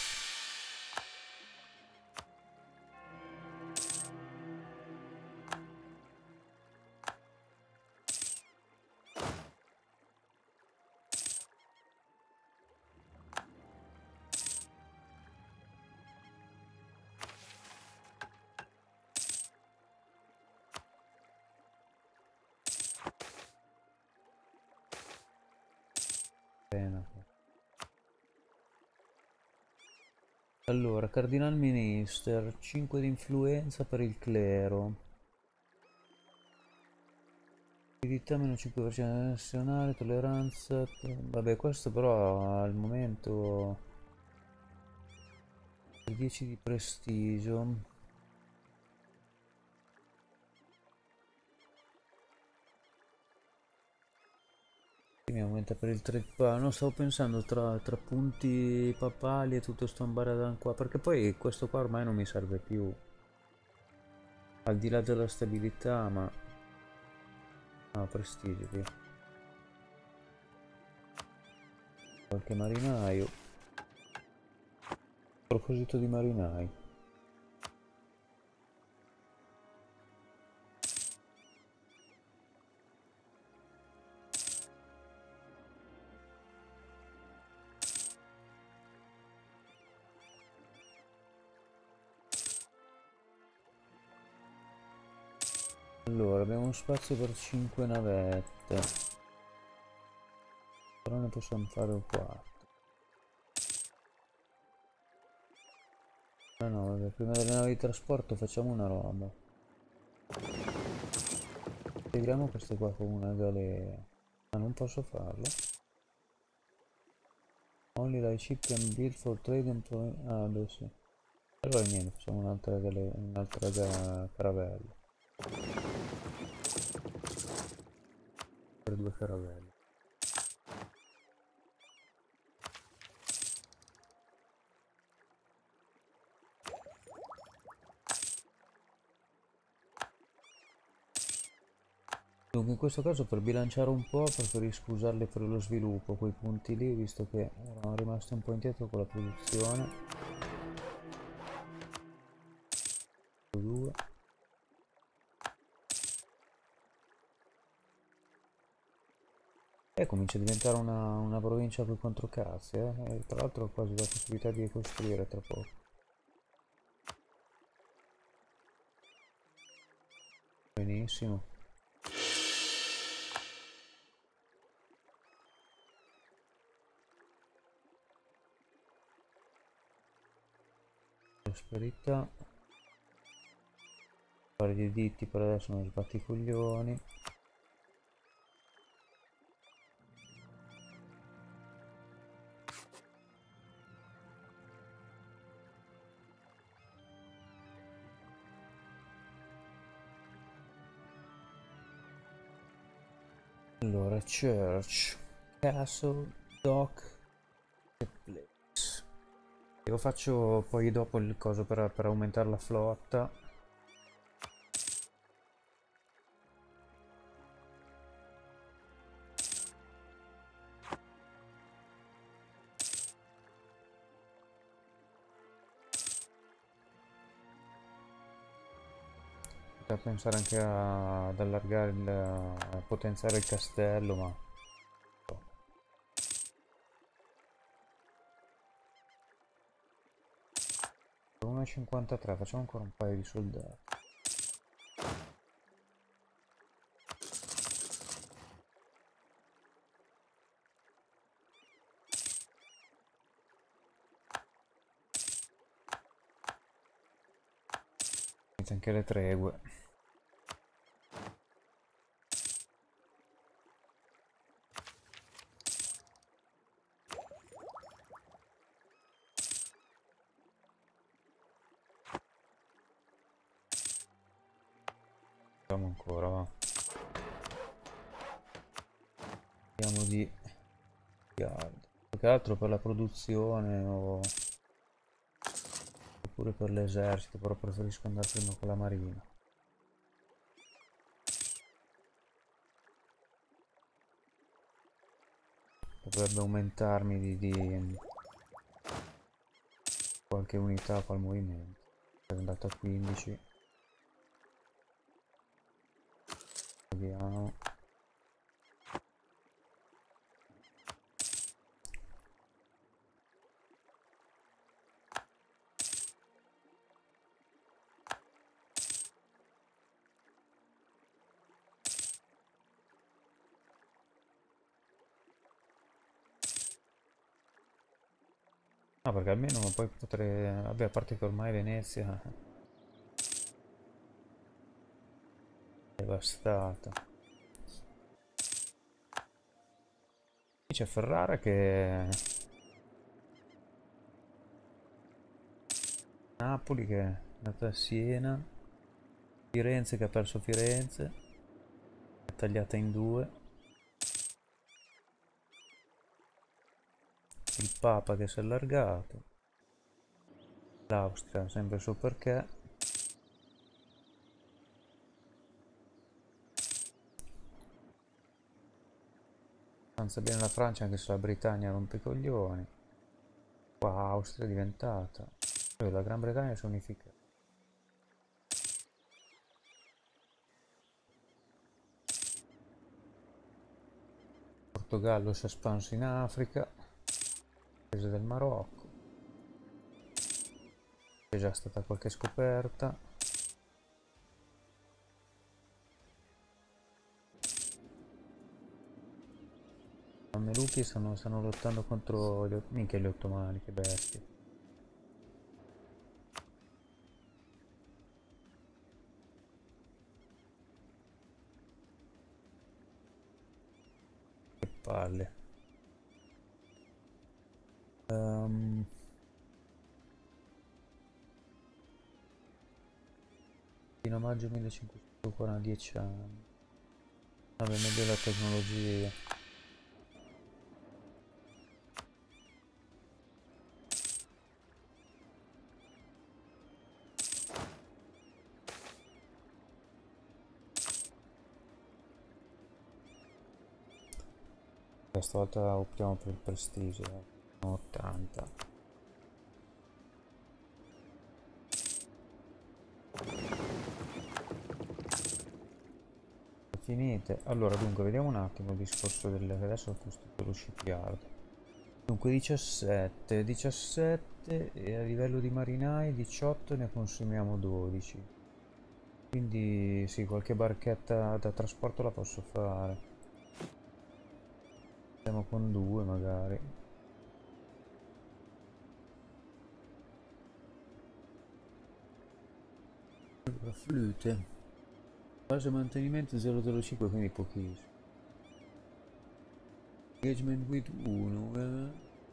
Bene. Allora, Cardinal Minister, cinque di influenza per il clero. Aridità meno cinque per cento nazionale, tolleranza. Vabbè, questo però al momento dieci di prestigio. Sì, mi aumenta per il tre. Non stavo pensando tra, tra punti papali e tutto sto ambaradan qua, perché poi questo qua ormai non mi serve più. Al di là della stabilità, ma... Ah, prestigio, via. Qualche marinaio. A proposito di marinai. Allora, abbiamo spazio per cinque navette. Però ne possiamo fare quattro. Ah no, vabbè, prima delle navi di trasporto facciamo una roba. Integriamo queste qua con una galea. Ah, non posso farlo. Only like ship can build for trade and pro... Ah, beh sì. Allora niente, facciamo un'altra galea, un'altra ga- caravella. Per due caravelle. Dunque in questo caso per bilanciare un po' preferisco usarle per lo sviluppo, quei punti lì, visto che erano rimasti un po' indietro con la produzione. Due. E comincia a diventare una, una provincia con i controcazzi, eh? E tra l'altro ho quasi la possibilità di costruire tra poco. Benissimo. Prosperità. Fare di ditti per adesso non sbatti i coglioni. Allora, church, castle, dock e place. Io faccio poi dopo il coso per, per aumentare la flotta. Da pensare anche a, ad allargare il, a potenziare il castello, ma uno virgola cinquantatré, facciamo ancora un paio di soldati. Inizia anche le tregue. Facciamo ancora, va. Vediamo di yard. Più che altro per la produzione o oppure per l'esercito, però preferisco andare prima con la marina. Dovrebbe aumentarmi di, di qualche unità qua al movimento. È andato a quindici. Vediamo. No, perché almeno poi potrei... Vabbè, a parte che ormai Venezia è devastata. Qui c'è Ferrara che... Napoli che è andata a Siena. Firenze che ha perso Firenze. È tagliata in due. Il Papa che si è allargato. L'Austria sempre so perché. Stanza bene la Francia anche se la Britannia rompe i coglioni. Qua Austria è diventata. Poi la Gran Bretagna si è unificata. Portogallo si è espanso in Africa. Paese del Marocco. C'è già stata qualche scoperta. I Mameluchi stanno, stanno lottando contro gli, minchia, gli ottomani, che bestie. Che palle. Um, fino a maggio millecinquecento, ancora dieci anni. Vabbè, meglio la tecnologia. Questa volta optiamo per il prestigio, eh. ottanta. Finite. Allora, dunque, vediamo un attimo il discorso del... Adesso ho costruito lo shipyard. Dunque, diciassette, diciassette e a livello di marinai diciotto, ne consumiamo dodici. Quindi sì, qualche barchetta da trasporto la posso fare. Siamo con due magari. Allora, flute. Base mantenimento zero zero cinque, quindi pochissimo. Engagement with uno. Eh.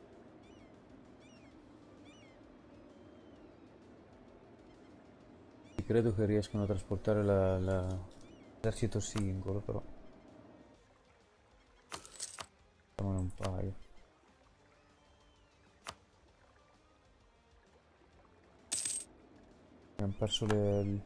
Credo che riescano a trasportare la- la- l'esercito singolo, però. Facciamone un paio. Abbiamo perso le...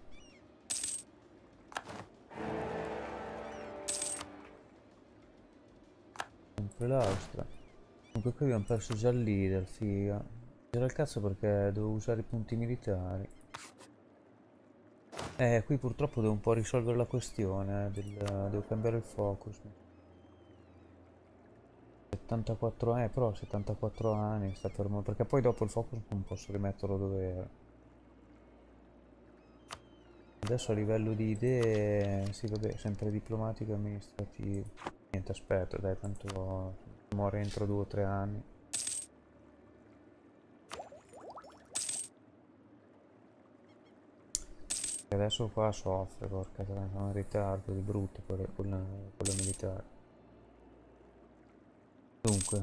sempre l'Austria. Comunque qui abbiamo perso già il leader, figa. C'era il cazzo perché dovevo usare i punti militari. Eh, qui purtroppo devo un po' risolvere la questione, eh, del- devo cambiare il focus. settantaquattro anni, però settantaquattro anni sta fermo, perché poi dopo il focus non posso rimetterlo dove era. Adesso a livello di idee, sì vabbè, sempre diplomatico e amministrativo. Niente, aspetta, dai, tanto muore entro due o tre anni. E adesso qua soffre, porca troia, sono in ritardo di brutto quello, quello, quello militare. Dunque,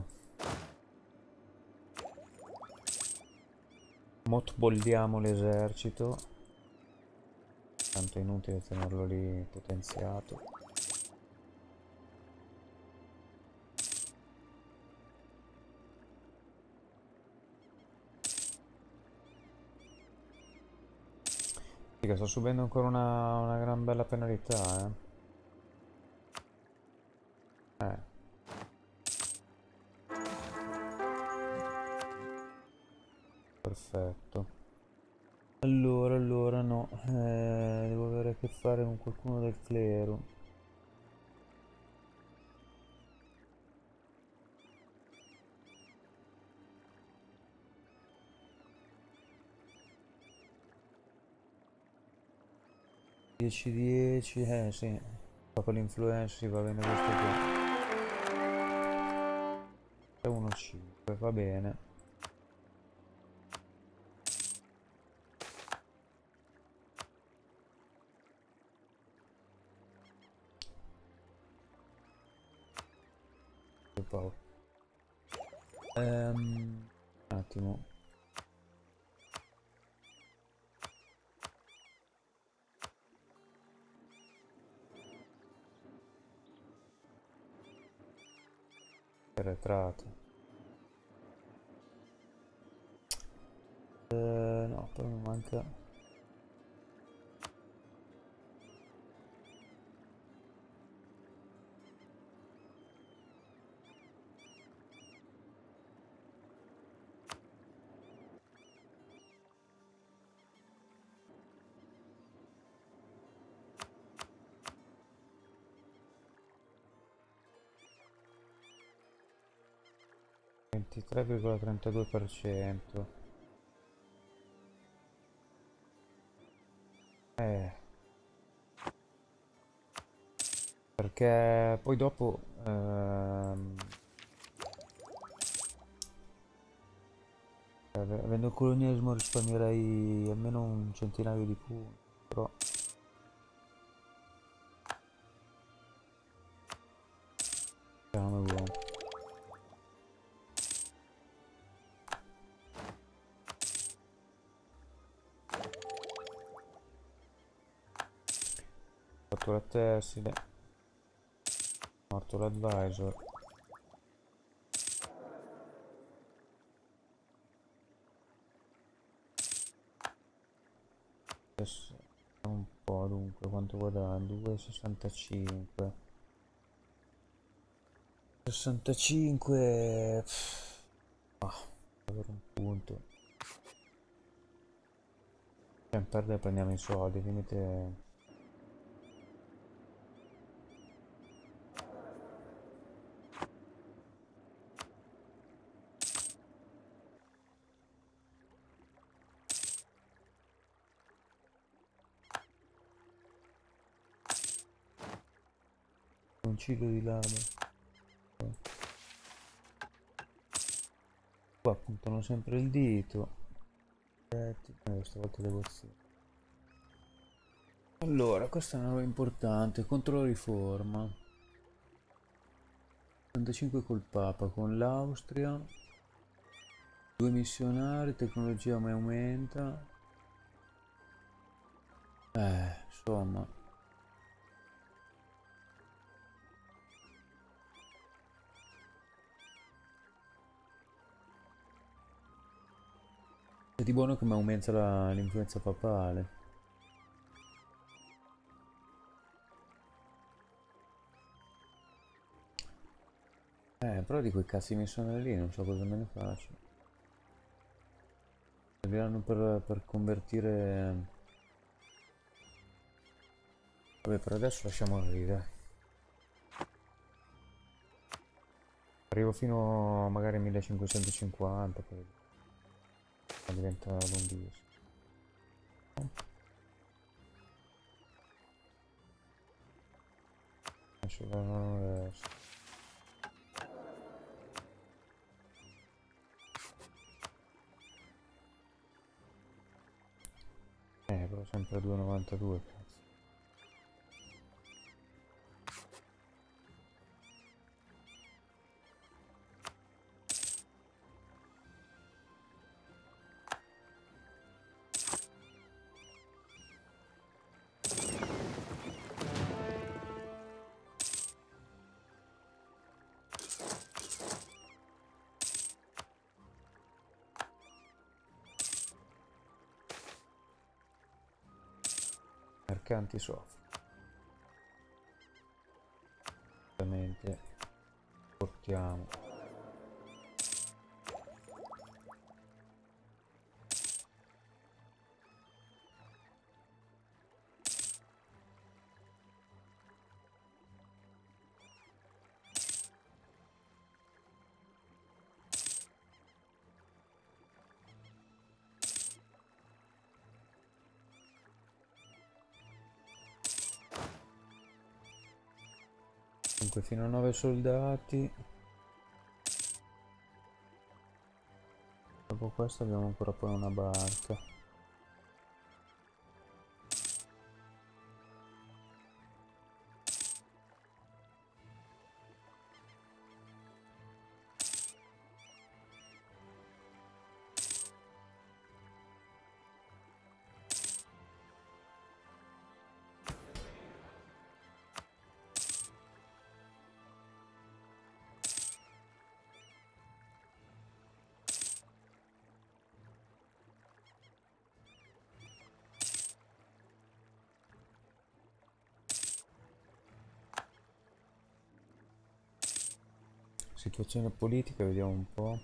motbolliamo l'esercito, tanto è inutile tenerlo lì potenziato. Figa, sto subendo ancora una, una gran bella penalità, eh. Eh, perfetto. Allora, allora, no, eh, devo avere a che fare con qualcuno del clero. dieci dieci, eh sì, proprio l'influenza, sì, va bene questo qua. uno cinque, va bene. Che paura. Ehm, un attimo. Arretrato. Eh, no, però mi manca... ventitré virgola trentadue per cento. Eh, perché poi dopo... ehm, ave- avendo il colonialismo risparmierei almeno un centinaio di punti, però... eh, non è buono. Fattura tessile, morto l'advisor. Adesso un po' dunque, quanto guadagno? due virgola sessantacinque. sessantacinque... pff, ah, avere un punto. Cioè, perdere prendiamo i soldi, limite... Un ciglio di lava. Qua puntano sempre il dito. Eh, stavolta devo sì. Allora, questa è una roba importante. Controriforma. settantacinque col Papa, con l'Austria. Due missionari, tecnologia mai aumenta. Eh, insomma. È di buono che mi aumenta la- l'influenza papale. Eh, però di quei cazzi missionari lì non so cosa me ne faccio. Serviranno per, per convertire... Vabbè, per adesso lasciamolo lì, dai. Arrivo fino magari a millecinquecentocinquanta, poi diventa lunghissimo. Adesso vanno adesso. Eh, però sempre due virgola novantadue, cazzo. Mercanti soft. Ovviamente portiamo. Comunque fino a nove soldati. Dopo questo abbiamo ancora poi una barca. Situazione politica, vediamo un po'.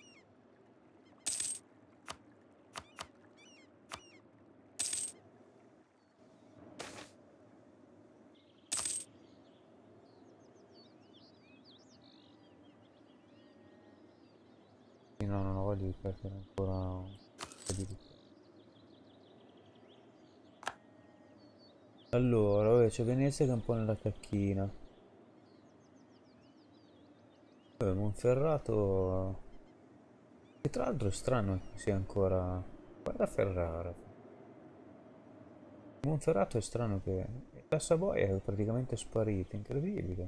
Sì, no, non ho voglia di perdere ancora un po' di vita. Allora, vabbè, c'è Venezia che è un po' nella tacchina. Vabbè, Monferrato... E tra l'altro è strano che sia ancora... Guarda Ferrara. Monferrato è strano che... La Savoia è praticamente sparita, incredibile.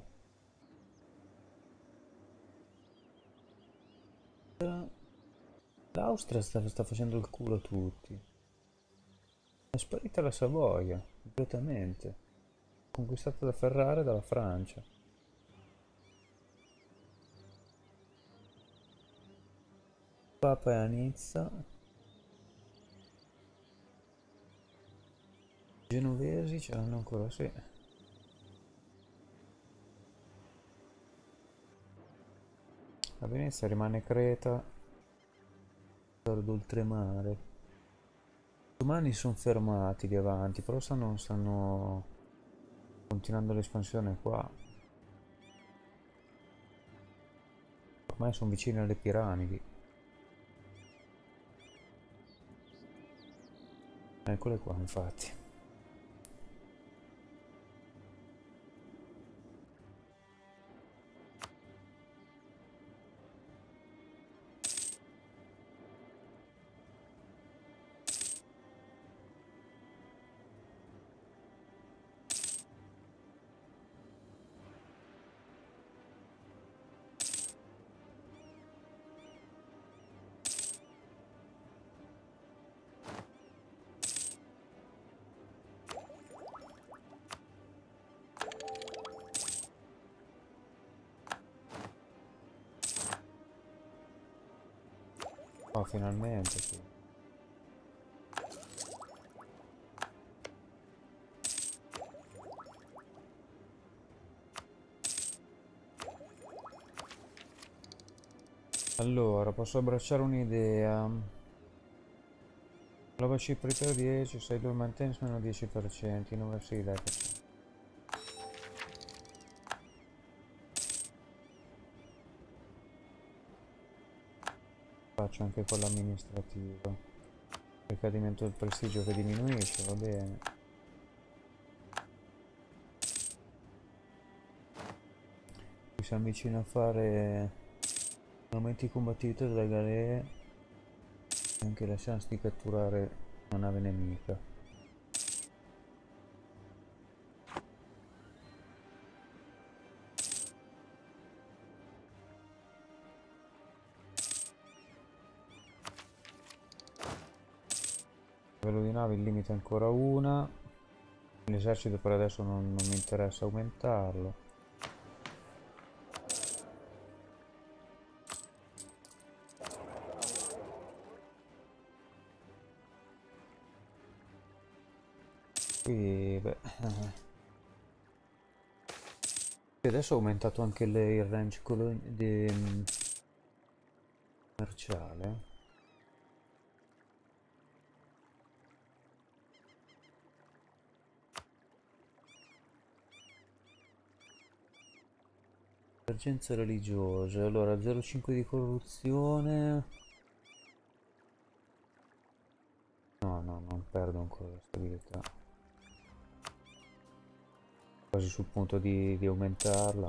L'Austria sta, sta facendo il culo a tutti. È sparita la Savoia, completamente. Conquistata da Ferrara e dalla Francia. Papa è a Nizza. Genovesi ce l'hanno ancora, sì. A Venezia rimane Creta, d'oltremare. I romani sono fermati lì avanti, però stanno, stanno continuando l'espansione qua. Ormai sono vicini alle piramidi. Eccole qua, infatti. Oh, finalmente, sì. Allora, posso abbracciare un'idea. Global chip repair dieci, Sailor maintenance meno dieci per cento, numero sì, dai, facciamo. Faccio anche quello amministrativo. Ricadimento del prestigio che diminuisce, va bene. Qui siamo vicini a fare aumenti di combattività delle galee e anche la chance di catturare una nave nemica. Livello di nave il limite è ancora una. L'esercito per adesso non, non mi interessa aumentarlo. Qui, beh, adesso ho aumentato anche le- il range colo- di, mm, commerciale. Emergenze religiose, allora zero virgola cinque di corruzione. No, no, non perdo ancora la stabilità. Quasi sul punto di, di aumentarla.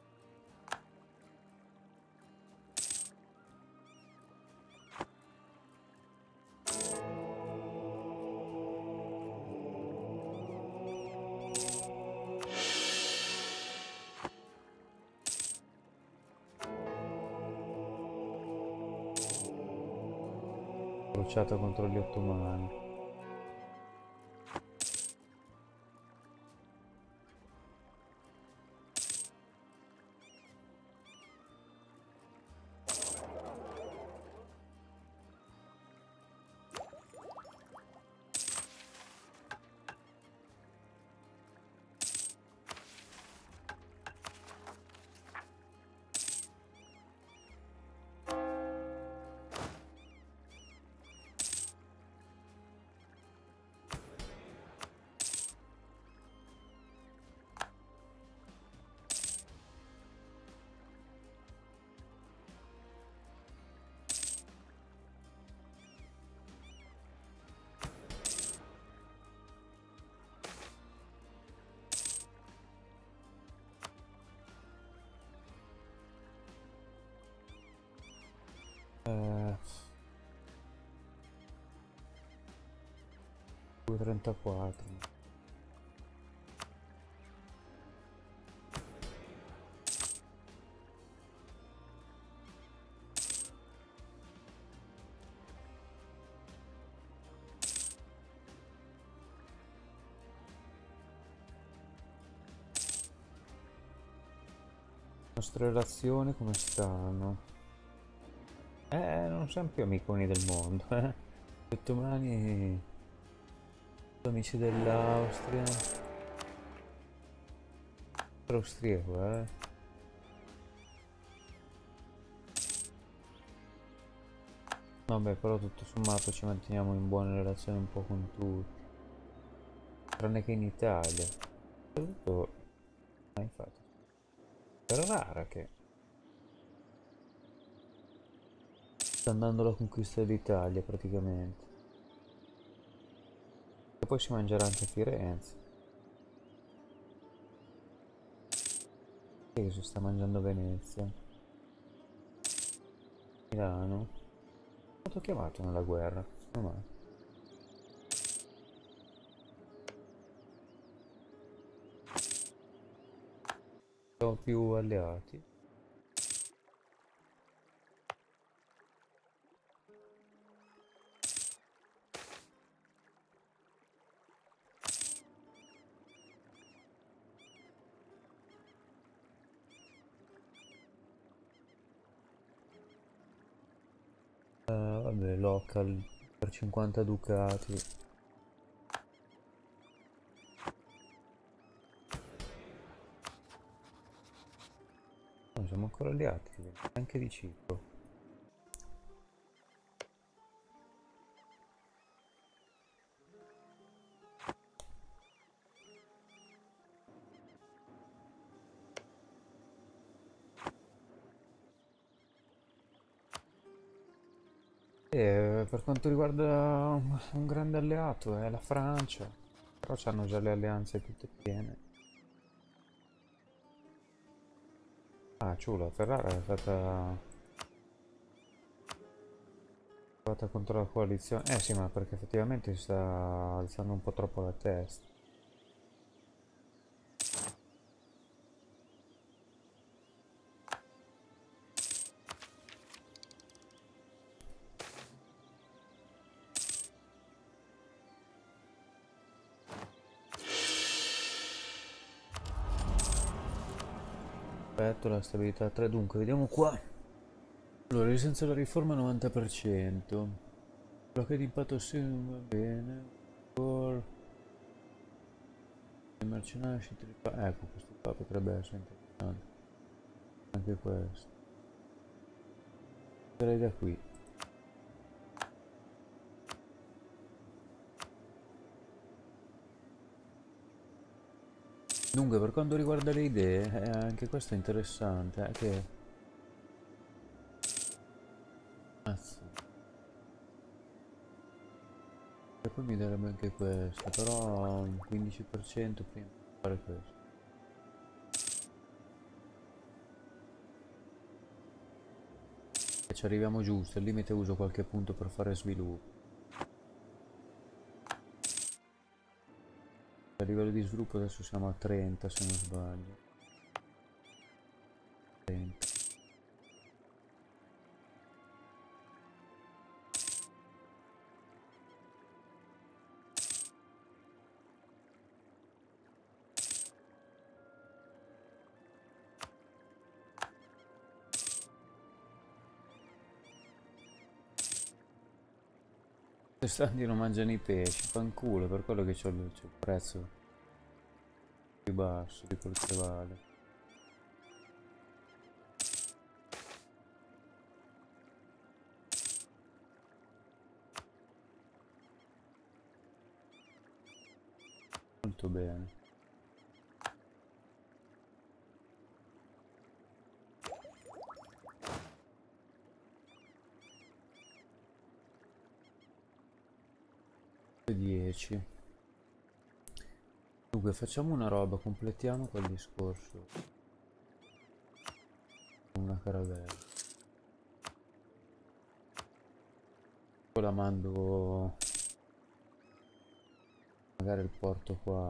Crociata contro gli ottomani. Eh, due virgola trentaquattro. Le nostre relazioni come stanno? Eh, non siamo più amiconi del mondo, eh. Gli ottomani, amici dell'Austria. Austriaco, eh. Vabbè, però tutto sommato ci manteniamo in buone relazioni un po' con tutti. Tranne che in Italia. Soprattutto, ah, infatti, è rara che sta andando la conquista d'Italia praticamente. E poi si mangerà anche a Firenze. Che si sta mangiando Venezia. Milano. È stato chiamato nella guerra. Come mai? Siamo più alleati. Uh, va Vabbè, local per cinquanta ducati. Non siamo ancora alleati, anche di Cipro. E per quanto riguarda un, un grande alleato è la Francia, però hanno già le alleanze tutte piene. Ah, ciula, Ferrara è stata fatta contro la coalizione. Eh sì, ma perché effettivamente si sta alzando un po' troppo la testa. Aspetta, la stabilità tre, dunque, vediamo qua. Allora, senza la riforma novanta per cento. Blocco di impatto sì, va bene. Core. I mercenari scelti di qua. Ecco, questo qua potrebbe essere interessante. Anche questo. Sarei da qui. Dunque, per quanto riguarda le idee, eh, anche questo è interessante. Eh, che... Mazza. E poi mi darebbe anche questo, però un quindici per cento prima di fare questo. E ci arriviamo giusto, al limite uso qualche punto per fare sviluppo. A livello di sviluppo adesso siamo a trenta se non sbaglio. trenta. Quest'anni non mangiano i pesci, fanculo, per quello che c'ho il, c'ho il prezzo più basso di quel che vale. Molto bene. dieci. Dunque facciamo una roba, completiamo quel discorso. Una caravella. Poi la mando magari il porto qua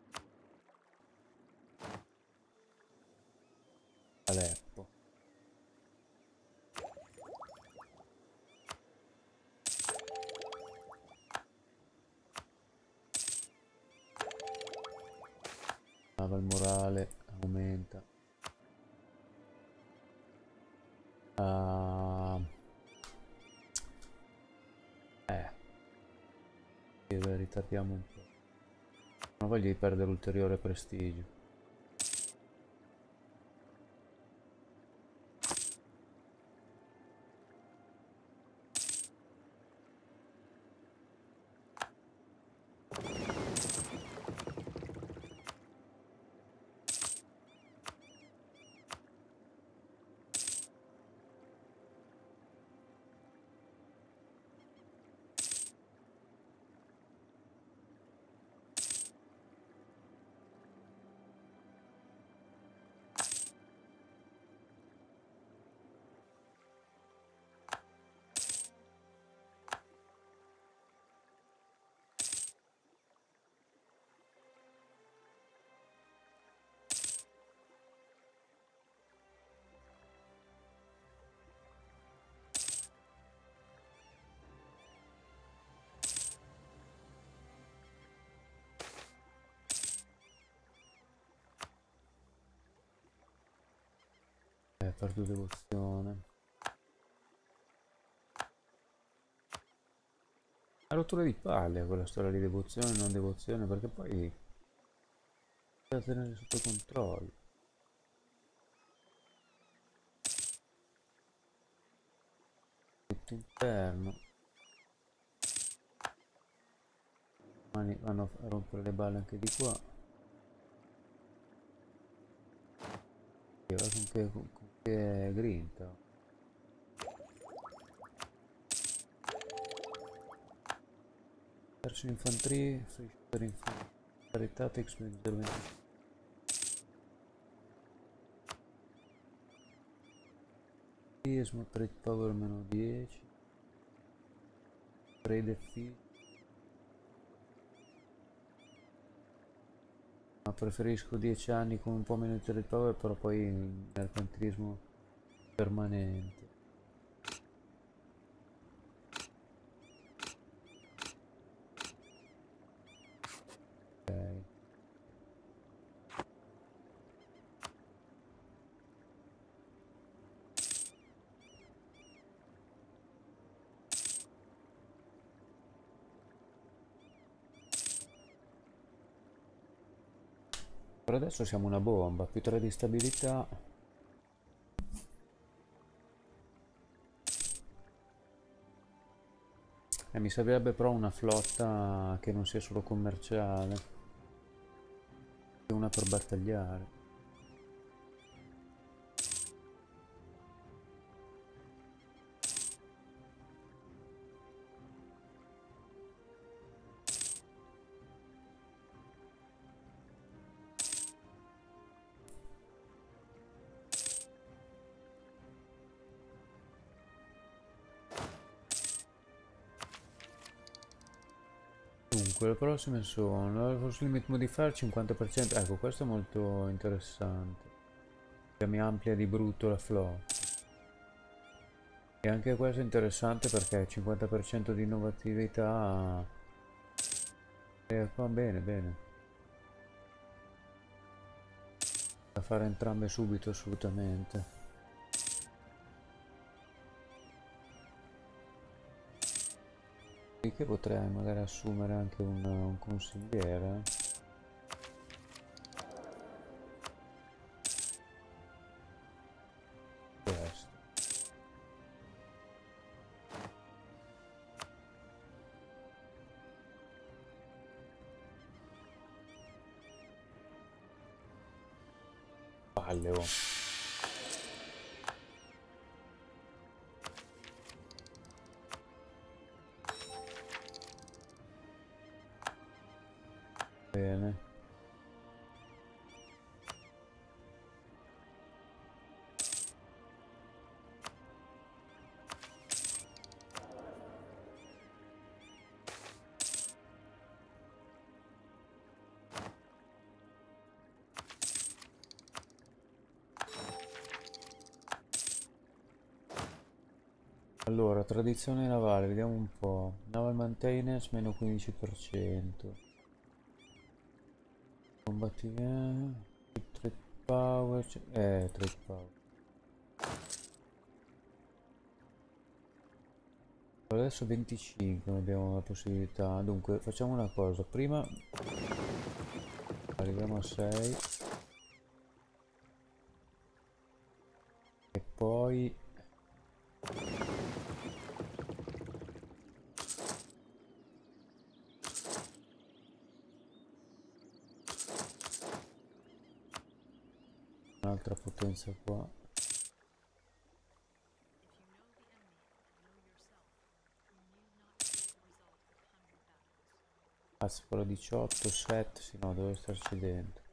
a Aleppo. Ah, il morale aumenta. Ah, eh, sì, beh, ritardiamo un po'. Non voglio di perdere ulteriore prestigio. Eh, perdo devozione. Una rottura di palle quella storia di devozione, non devozione, perché poi da tenere sotto controllo. Tutto interno. Domani vanno a rompere le balle anche di qua. E va con che, con, con che grinta. Perso infanteria, free shooter infanteria, tactics zero venticinque. Trade power meno dieci. Trade efficiency. Ma preferisco dieci anni con un po' meno di trade power, però poi il mercantilismo permanente. Ok. Per adesso siamo una bomba, più tre di stabilità. E mi servirebbe però una flotta che non sia solo commerciale, una per battagliare. Dunque, le prossime sono force limit modifier cinquanta per cento. Ecco, questo è molto interessante. Che mi amplia di brutto la flotta. E anche questo è interessante perché cinquanta per cento di innovatività. E va bene, bene. Da fare entrambe subito, assolutamente. Che potrei magari assumere anche un, un consigliere. Questo. Palle, oh. Bene. Allora, tradizione navale, vediamo un po'. Naval maintenance meno quindici per cento. Combattimento. Trade power. Eh, trade power. Adesso venticinque abbiamo la possibilità. Dunque, facciamo una cosa. Prima arriviamo a sei. E poi un'altra potenza qua. Cazzo, però diciotto, sette, sì no, deve starci dentro.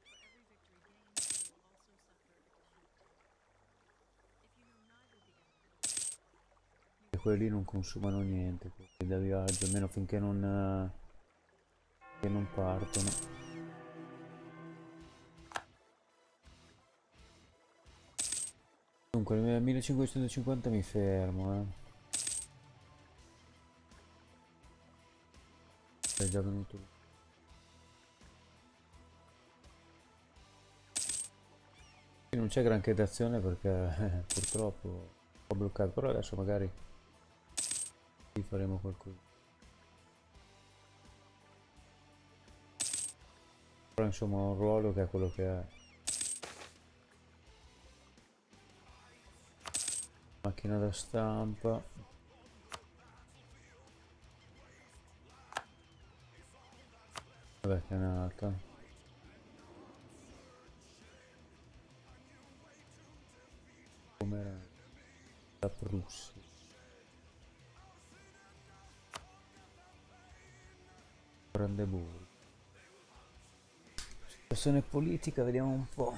E quelli lì non consumano niente, quelli da viaggio, almeno finché non, eh, che non partono. Dunque, nel millecinquecentocinquanta mi fermo, eh. È già venuto lì. Qui non c'è granché d'azione perché eh, purtroppo ho bloccato, però adesso magari faremo qualcosa. Però insomma un ruolo che è quello che è. Macchina da stampa. Vabbè che è nata. Com'era? La Prussia. Brandeburgo. Situazione politica, vediamo un po'.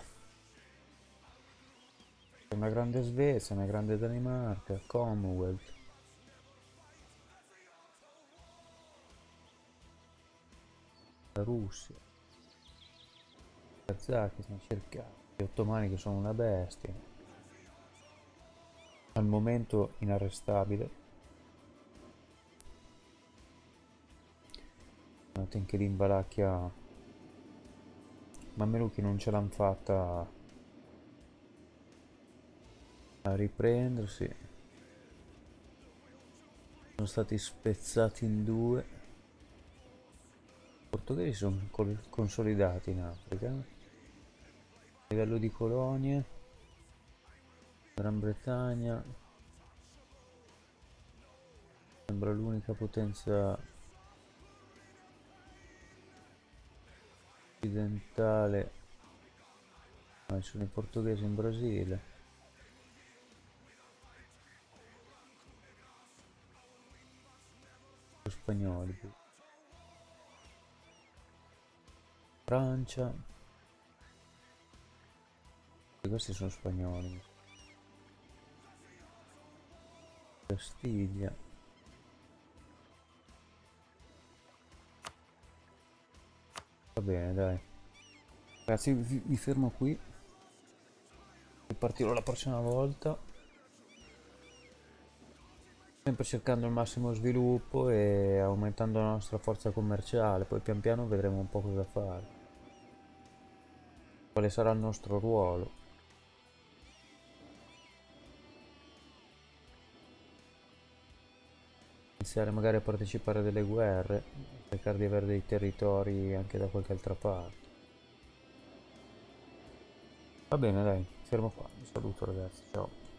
C'è una grande Svezia, una grande Danimarca, Commonwealth. La Russia. Kazakistan, cercati. Gli ottomani che sono una bestia. Al momento inarrestabile. Notate che l'imbalacchia. Mamelucchi non ce l'hanno fatta a riprendersi. Sono stati spezzati in due. I portoghesi sono consolidati in Africa. A livello di colonie, Gran Bretagna sembra l'unica potenza occidentale. Ma ci sono i portoghesi in Brasile. Gli spagnoli. Francia. E questi sono spagnoli. Castiglia. Va bene, dai. Ragazzi, vi, vi fermo qui. Ripartirò la prossima volta. Sempre cercando il massimo sviluppo e aumentando la nostra forza commerciale. Poi pian piano vedremo un po' cosa fare. Quale sarà il nostro ruolo. Iniziare magari a partecipare a delle guerre. Cercare di avere dei territori anche da qualche altra parte. Va bene, dai, fermo qua. Vi saluto ragazzi, ciao.